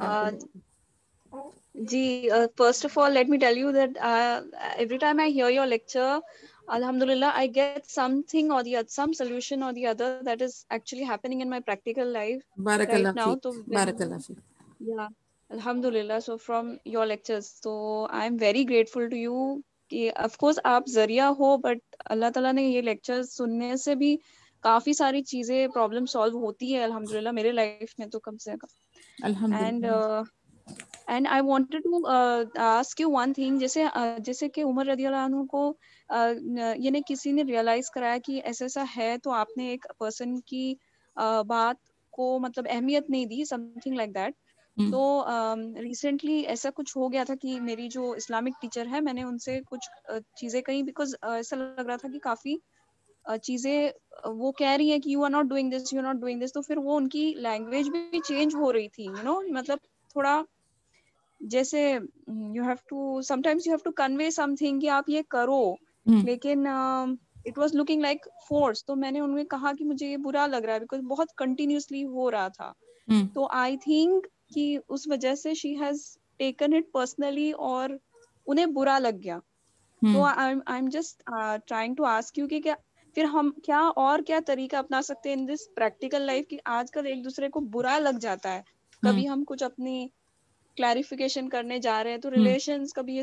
جی, first of all let me tell you that every time I hear your lecture, alhamdulillah, I get something or the other, some solution or the other that is actually happening in my practical life right now. So barakallah fi. Yeah, alhamdulillah. So from your lectures, so I'm very grateful to you. کہ of course آپ ذریعہ ہو, but اللہ تعالیٰ نے یہ lectures سننے سے بھی کافی ساری چیزیں پرابلم سالو ہوتی ہے الحمدللہ میرے لائف میں تو کم سے کم. And I wanted to ask you one thing. جیسے کہ عمر رضی اللہ عنہ کو یعنی کسی نے ریئلائز کرایا کہ ایسا ہے, تو آپ نے ایک پرسن کی بات کو مطلب اہمیت نہیں دی, سم تھنگ لائک دیٹ. تو ریسنٹلی ایسا کچھ ہو گیا تھا کہ میری جو اسلامک ٹیچر ہے, میں نے ان سے کچھ چیزیں کہیں, بیکاز ایسا لگ رہا تھا کہ کافی چیزیں وہ کہہ رہی ہیں کہ you are not doing this, you are not doing this. تو پھر وہ ان کی لینگویج بھی چینج ہو رہی تھی, یو نو, مطلب تھوڑا جیسے you have to sometimes you have to convey something کہ آپ یہ کرو, لیکن it was looking like force. تو میں نے ان میں کہا کہ مجھے یہ برا لگ رہا ہے, بیکاز بہت کنٹینیوسلی ہو رہا تھا. تو آئی تھنک کہ اس وجہ سے she has taken it personally اور انہیں برا لگ گیا. تو I am just trying to ask you کہ کیا پھر ہم کیا اور کیا طریقہ اپنا سکتے ہیں ان دس پریکٹیکل لائف, کی آج کل ایک دوسرے کو برا لگ جاتا ہے. کبھی ہم کچھ اپنی کلیریفیکیشن کرنے جا رہے ہیں تو ریلیشنز کبھی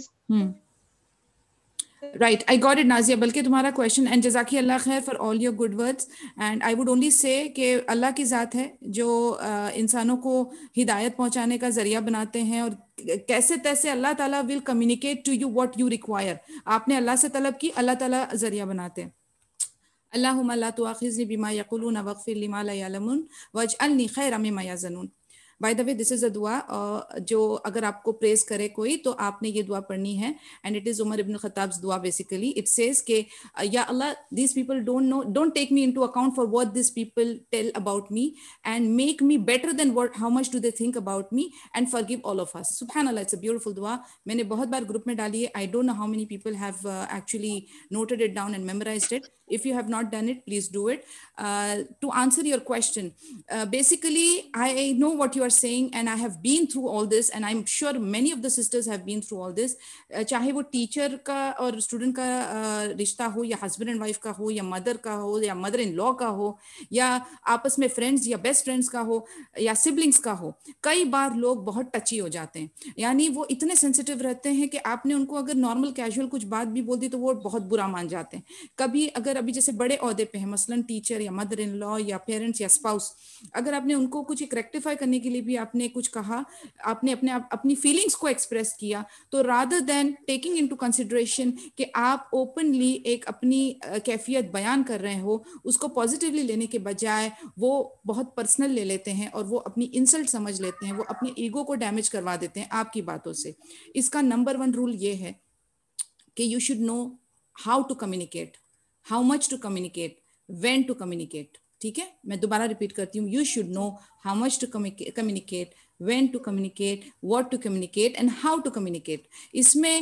Right, I got it Nazia. بلکہ تمہارا کویشچن, اینڈ جزاکی اللہ خیر for all your good words, and I would only say کہ اللہ کی ذات ہے جو انسانوں کو ہدایت پہنچانے کا ذریعہ بناتے ہیں, اور کیسے تیسے اللہ تعالیٰ will communicate to you what you require. آپ نے اللہ سے طلب کی, اللہ تعالیٰ ذریعہ بناتے ہیں. اللہم لا تؤاخذنی بما یقولون واغفر لی ما لا یعلمون واجعلنی خیرا مما یظنون. بائی دا وے دس از اے دعا جو اگر آپ کو پریز کرے کوئی تو آپ نے یہ دعا پڑھنی ہے, اینڈ اٹ از عمر ابن خطاب's دعا بیسیکلی. اٹ سیز کہ یا اللہ, these people don't take me into account for what these people tell about me, and make me better than what how much do they think about me, and forgive all of us. سبحان اللہ, it's a beautiful دعا. میں نے بہت بار group میں ڈالی ہے. I don't know how many people have actually noted it down and memorised it. If you have not done it, please do it. To answer your question, basically, I know what you are saying, and I have been through all this, and I'm sure many of the sisters have been through all this. چاہے وہ teacher کا اور student کا رشتہ ہو, یا husband and wife کا ہو, یا mother کا ہو, یا مدر ان لا کا ہو, یا آپس میں فرینڈس یا بیسٹ فرینڈس کا ہو, یا سبلنگس کا ہو. کئی بار لوگ بہت ٹچی ہو جاتے ہیں, یعنی وہ اتنے سینسیٹیو رہتے ہیں کہ آپ نے ان کو اگر نارمل کیجول کچھ بات بھی بول دی تو وہ بہت برا مان جاتے ہیں. کبھی اگر ابھی جیسے بڑے عہدے پہ ہیں, مثلاً ٹیچر یا مدر ان لا یا پیرنٹس یا اسپاؤس, اگر آپ نے ان کو کچھ ایک ریکٹیفائی کرنے کے لیے بھی آپ نے کچھ کہا, آپ نے اپنی فیلنگس کو ایکسپریس کیا, تو rather than taking into consideration کہ آپ اوپنلی ایک اپنی کیفیت بیان کر رہے ہو, اس کو پازیٹیولی لینے کے بجائے وہ بہت پرسنل لے لیتے ہیں, اور وہ اپنی انسلٹ سمجھ لیتے ہیں, وہ اپنی ایگو کو ڈیمیج کروا دیتے ہیں آپ کی باتوں سے. اس کا نمبر 1 رول یہ ہے کہ you should know how to communicate, how much to communicate, when to communicate. ٹھیک ہے, میں دوبارہ ریپیٹ کرتی ہوں. You should know how much to communicate, when to communicate, what to communicate, and how to communicate. اس میں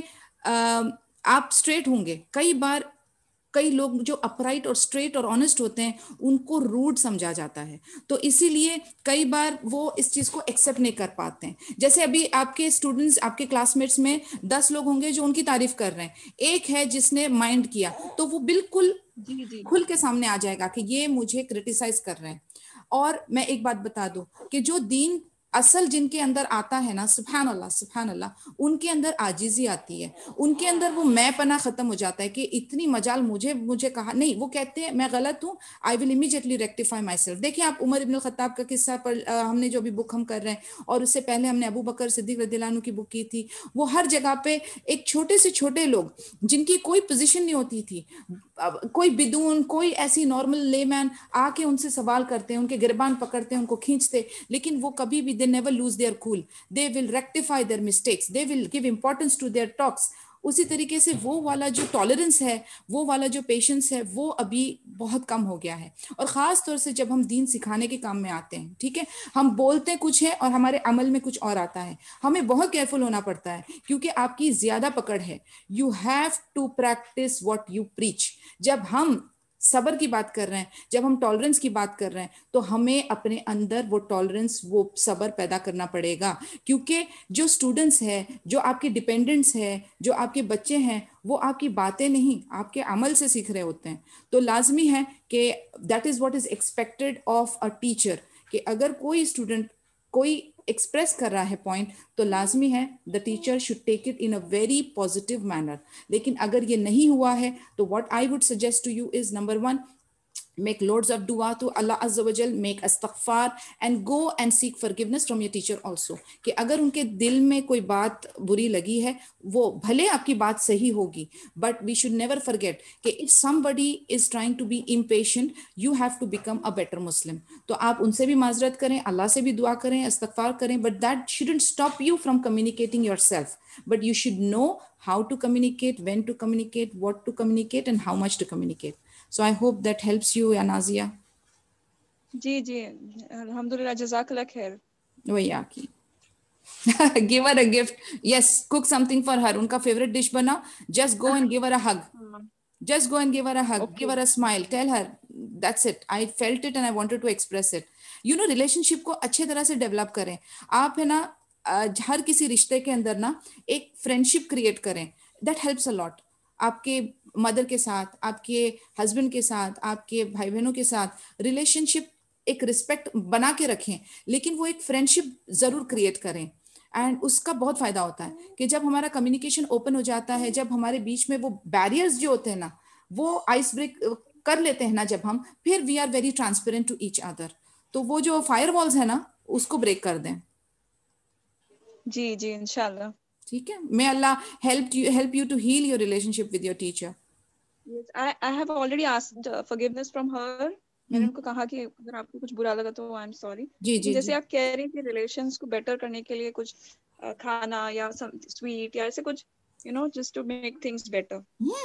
آپ street ہوں گے. کئی بار کئی لوگ جو اپرائٹ اور اسٹریٹ اور آنےسٹ ہوتے ہیں ان کو روڈ سمجھا جاتا ہے, تو اسی لیے کئی بار وہ اس چیز کو ایکسیپٹ نہیں کر پاتے ہیں. جیسے ابھی آپ کے اسٹوڈنٹس, آپ کے کلاس میٹس میں 10 لوگ ہوں گے جو ان کی تعریف کر رہے ہیں, ایک ہے جس نے مائنڈ کیا, تو وہ بالکل کھل کے سامنے آ جائے گا کہ یہ مجھے کرٹیسائز کر رہے ہیں. اور میں ایک بات بتا دوں کہ جو دین اصل جن کے اندر آتا ہے نا، سبحان اللہ، ان کے اندر عاجزی آتی ہے، ان کے اندر وہ میں پنا ختم ہو جاتا ہے کہ اتنی مجال مجھے کہا نہیں، وہ کہتے ہیں میں غلط ہوں، I will immediately rectify myself. دیکھیں آپ عمر ابن الخطاب کا قصہ پر ہم نے جو بھی بک ہم کر رہے ہیں، اور اس سے پہلے ہم نے ابو بکر صدیق رضی اللہ عنہ کی بک کی تھی. وہ ہر جگہ پہ ایک چھوٹے سے چھوٹے لوگ جن کی کوئی پوزیشن نہیں ہوتی تھی، کوئی بدون کوئی ایسی نارمل لے مین آ کے ان سے سوال کرتے ہیں، ان کے گربان پکڑتے ہیں، ان کو کھینچتے، لیکن وہ کبھی بھی they never lose their cool, they will rectify their mistakes, they will give importance to their talks. اسی طریقے سے وہ والا جو ٹالرنس ہے، وہ والا جو پیشنس ہے، وہ ابھی بہت کم ہو گیا ہے. اور خاص طور سے جب ہم دین سکھانے کے کام میں آتے ہیں، ٹھیک ہے، ہم بولتے کچھ ہے اور ہمارے عمل میں کچھ اور آتا ہے، ہمیں بہت کیئرفل ہونا پڑتا ہے کیونکہ آپ کی زیادہ پکڑ ہے. You have to practise what you preach. جب ہم صبر کی بات کر رہے ہیں، جب ہم ٹالرنس کی بات کر رہے ہیں، تو ہمیں اپنے اندر وہ ٹالرنس، وہ صبر پیدا کرنا پڑے گا. کیونکہ جو اسٹوڈنٹس ہے، جو آپ کے ڈپینڈنٹس ہے، جو آپ کے بچے ہیں، وہ آپ کی باتیں نہیں، آپ کے عمل سے سیکھ رہے ہوتے ہیں. تو لازمی ہے کہ that is what is expected of a teacher, کہ اگر کوئی اسٹوڈنٹ کوئی ایکسپریس کر رہا ہے پوائنٹ، تو لازمی ہے the teacher should take it in a very positive manner. لیکن اگر یہ نہیں ہوا ہے تو what I would suggest to you is number 1, make loads of dua to Allah Azza wa Jal, make astaghfar and go and seek forgiveness from your teacher also. کہ اگر ان کے دل میں کوئی بات بری لگی ہے، وہ بھلے آپ کی بات صحیح ہوگی، but we should never forget کہ if somebody is trying to be impatient, you have to become a better Muslim. تو آپ ان سے بھی معذرت کریں، اللہ سے بھی دعا کریں، استغفار کریں، but that shouldn't stop you from communicating yourself. But you should know how to communicate, when to communicate, what to communicate, and how much to communicate. So I hope that helps you, Anazia. جی الحمدللہ، جزاک اللہ خیر. وہی آکی give her a gift. Yes, cook something for her. ان کا favorite dish بنا. Just go and give her a hug. Just go and give her a hug. Okay. Give her a smile. Tell her that's it. I felt it and I wanted to express it. You know, relationship کو اچھے طرح سے develop کریں. آپ ہے نا ہر کسی رشتے کے اندر نا ایک فرینڈشپ کریٹ کریں. That helps a lot. آپ کے مدر کے ساتھ، آپ کے ہسبینڈ کے ساتھ، آپ کے بھائی بہنوں کے ساتھ ریلیشن شپ ایک رسپیکٹ بنا کے رکھیں، لیکن وہ ایک فرینڈشپ ضرور کریٹ کریں. اینڈ اس کا بہت فائدہ ہوتا ہے کہ جب ہمارا کمیونیکیشن اوپن ہو جاتا ہے، جب ہمارے بیچ میں وہ بیریئرز جو ہوتے ہیں نا، وہ آئس بریک کر لیتے ہیں نا جب ہم، پھر we are very transparent to each other. تو وہ جو فائر والز ہے نا، اس کو بریک کر دیں. جی انشاءاللہ. ٹھیک ہے. may Allah help you to heal your relationship with your teacher. Yes, I have already asked forgiveness from her. میں نے ان کو کہا کہ اگر آپ کو کچھ برا لگا تو آئی ایم سوری. جیسے آپ کہہ رہی تھی ریلیشنس کو بیٹر کرنے کے لیے کچھ کھانا یا سویٹ یا ایسے کچھ just to make things better.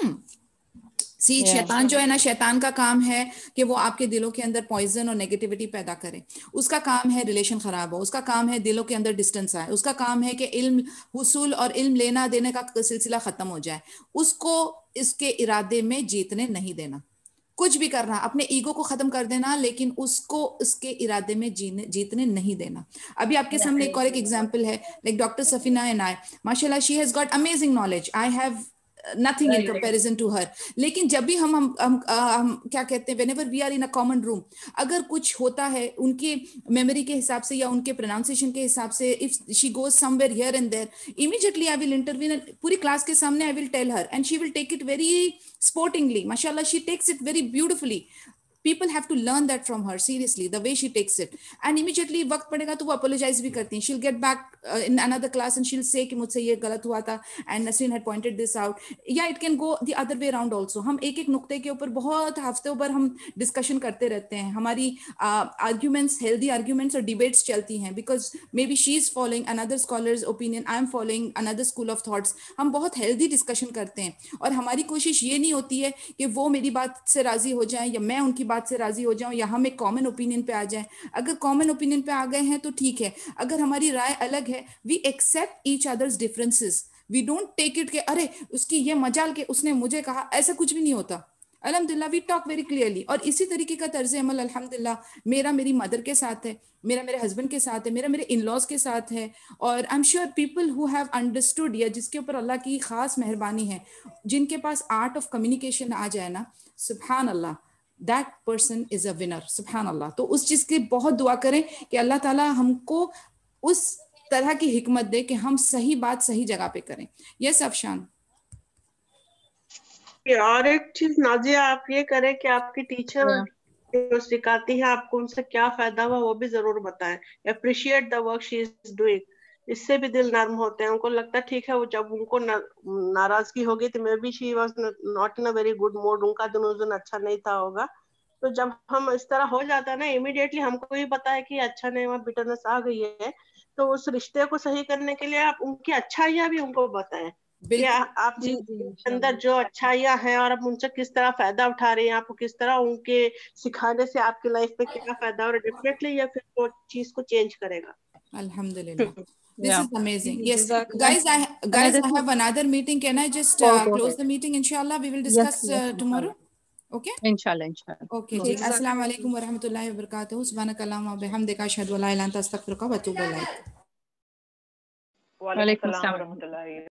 شیطان جو ہے نا، شیطان کا کام ہے کہ وہ آپ کے دلوں کے اندر پوائزن اور نیگیٹیوٹی پیدا کرے. اس کا کام ہے ریلیشن خراب ہو، اس کا کام ہے دلوں کے اندر ڈسٹینس آئے، اس کا کام ہے کہ علم حصول اور علم لینا دینے کا سلسلہ ختم ہو جائے. اس کو اس کے ارادے میں جیتنے نہیں دینا. کچھ بھی کرنا، اپنے ایگو کو ختم کر دینا، لیکن اس کو اس کے ارادے میں جیتنے نہیں دینا. ابھی آپ کے سامنے ایک اور ایک ایگزامپل ہے، like doctor Safina and I, ماشاء اللہ she has got amazing knowledge. I have nothing in comparison to her. لیکن جب بھی ہم کیا کہتے ہیں whenever we are in a common room، اگر کچھ ہوتا ہے ان کی میموری کے حساب سے یا ان کے پروناؤنسیشن کے حساب سے، if she goes somewhere here and there, immediately I will intervene and پوری کلاس کے سامنے I will tell her and she will take it very sportingly. mashallah she takes it very beautifully. People have to learn that from her, seriously, the way she takes it. And immediately وقت پڑے گا تو وہ apologize بھی کرتی ہیں. She'll get back in another class and she'll say کہ مجھ سے یہ غلط ہوا تھا and Nasreen had pointed this out. Yeah, it can go the other way around also. ہم ایک ایک نقطے کے اوپر بہت ہفتوں پر ہم ڈسکشن کرتے رہتے ہیں. ہماری arguments, healthy arguments اور debates چلتی ہیں because maybe she is following another scholar's opinion, I am following another school of thoughts. ہم بہت healthy discussion کرتے ہیں اور ہماری کوشش یہ نہیں ہوتی ہے کہ وہ میری بات سے راضی ہو جائیں یا میں ان کی بات سے راضی ہو جاؤں یا ہم ایک کامن اوپینین پہ آ جائیں. اگر کامن اوپینین پہ آ گئے ہیں تو ٹھیک ہے، اگر ہماری رائے الگ ہے، we accept each others differences. We don't take it کہ ارے اس کی یہ مجال کہ اس نے مجھے کہا، ایسا کچھ بھی نہیں ہوتا. الحمدللہ وی ٹاک ویری کلیئرلی. اور اسی طریقے کا طرز عمل الحمدللہ میرا میری مدر کے ساتھ ہے، میرا میرے ہسبینڈ کے ساتھ ہے، میرا میرے ان لاز کے ساتھ ہے. اور I am sure people who have understood, یا جس کے اوپر اللہ کی خاص مہربانی ہے، جن کے پاس آرٹ آف کمیونیکیشن آ جائے نا، سبحان اللہ، that person is a winner. سبحان اللہ. تو اس چیز کی بہت دعا کریں کہ اللہ تعالیٰ ہم کو اس طرح کی حکمت دے کہ ہم صحیح بات صحیح جگہ پہ کریں. یس افشان. اور ایک چیز نازیہ آپ یہ کریں کہ آپ کی ٹیچر جو سکھاتی ہے آپ کو ان سے کیا فائدہ ہوا وہ بھی ضرور بتائیں. Appreciate the work she is doing. اس سے بھی دل نرم ہوتے ہیں. ان کو لگتا ہے ٹھیک ہے وہ جب ان کو ناراضگی ہوگی تو میں بھی she was not in very good mood. ان کا دن اس دن اچھا نہیں تھا ہوگا. تو جب ہم اس طرح ہو جاتا ہے نا امیڈیٹلی ہم کو بھی پتا ہے کہ اچھا نہیں ہوا بٹرنس آ گئی ہے. تو اس رشتے کو صحیح کرنے کے لیے آپ ان کی اچھائیاں بھی ان کو بتائیں کہ آپ کے اندر جو اچھائیاں ہیں اور آپ ان سے کس طرح فائدہ اٹھا رہے ہیں. آپ کو کس طرح ان کے سکھانے سے آپ کی لائف میں کیا فائدہ اور ڈیفینیٹلی یہ پھر وہ چیز کو چینج کرے گا. Alhamdulillah. This is amazing. Yes, guys, I have another meeting. Can I just close the meeting? Inshallah, we will discuss tomorrow. Okay? Inshallah. Okay. Assalamu alaikum wa rahmatullahi wa barakatuh. Subhanakallahumma wa bihamdika ashhadu an la ilaha illa anta astaghfiruka wa atubu ilaik. Wa alaikum assalam wa rahmatullahi.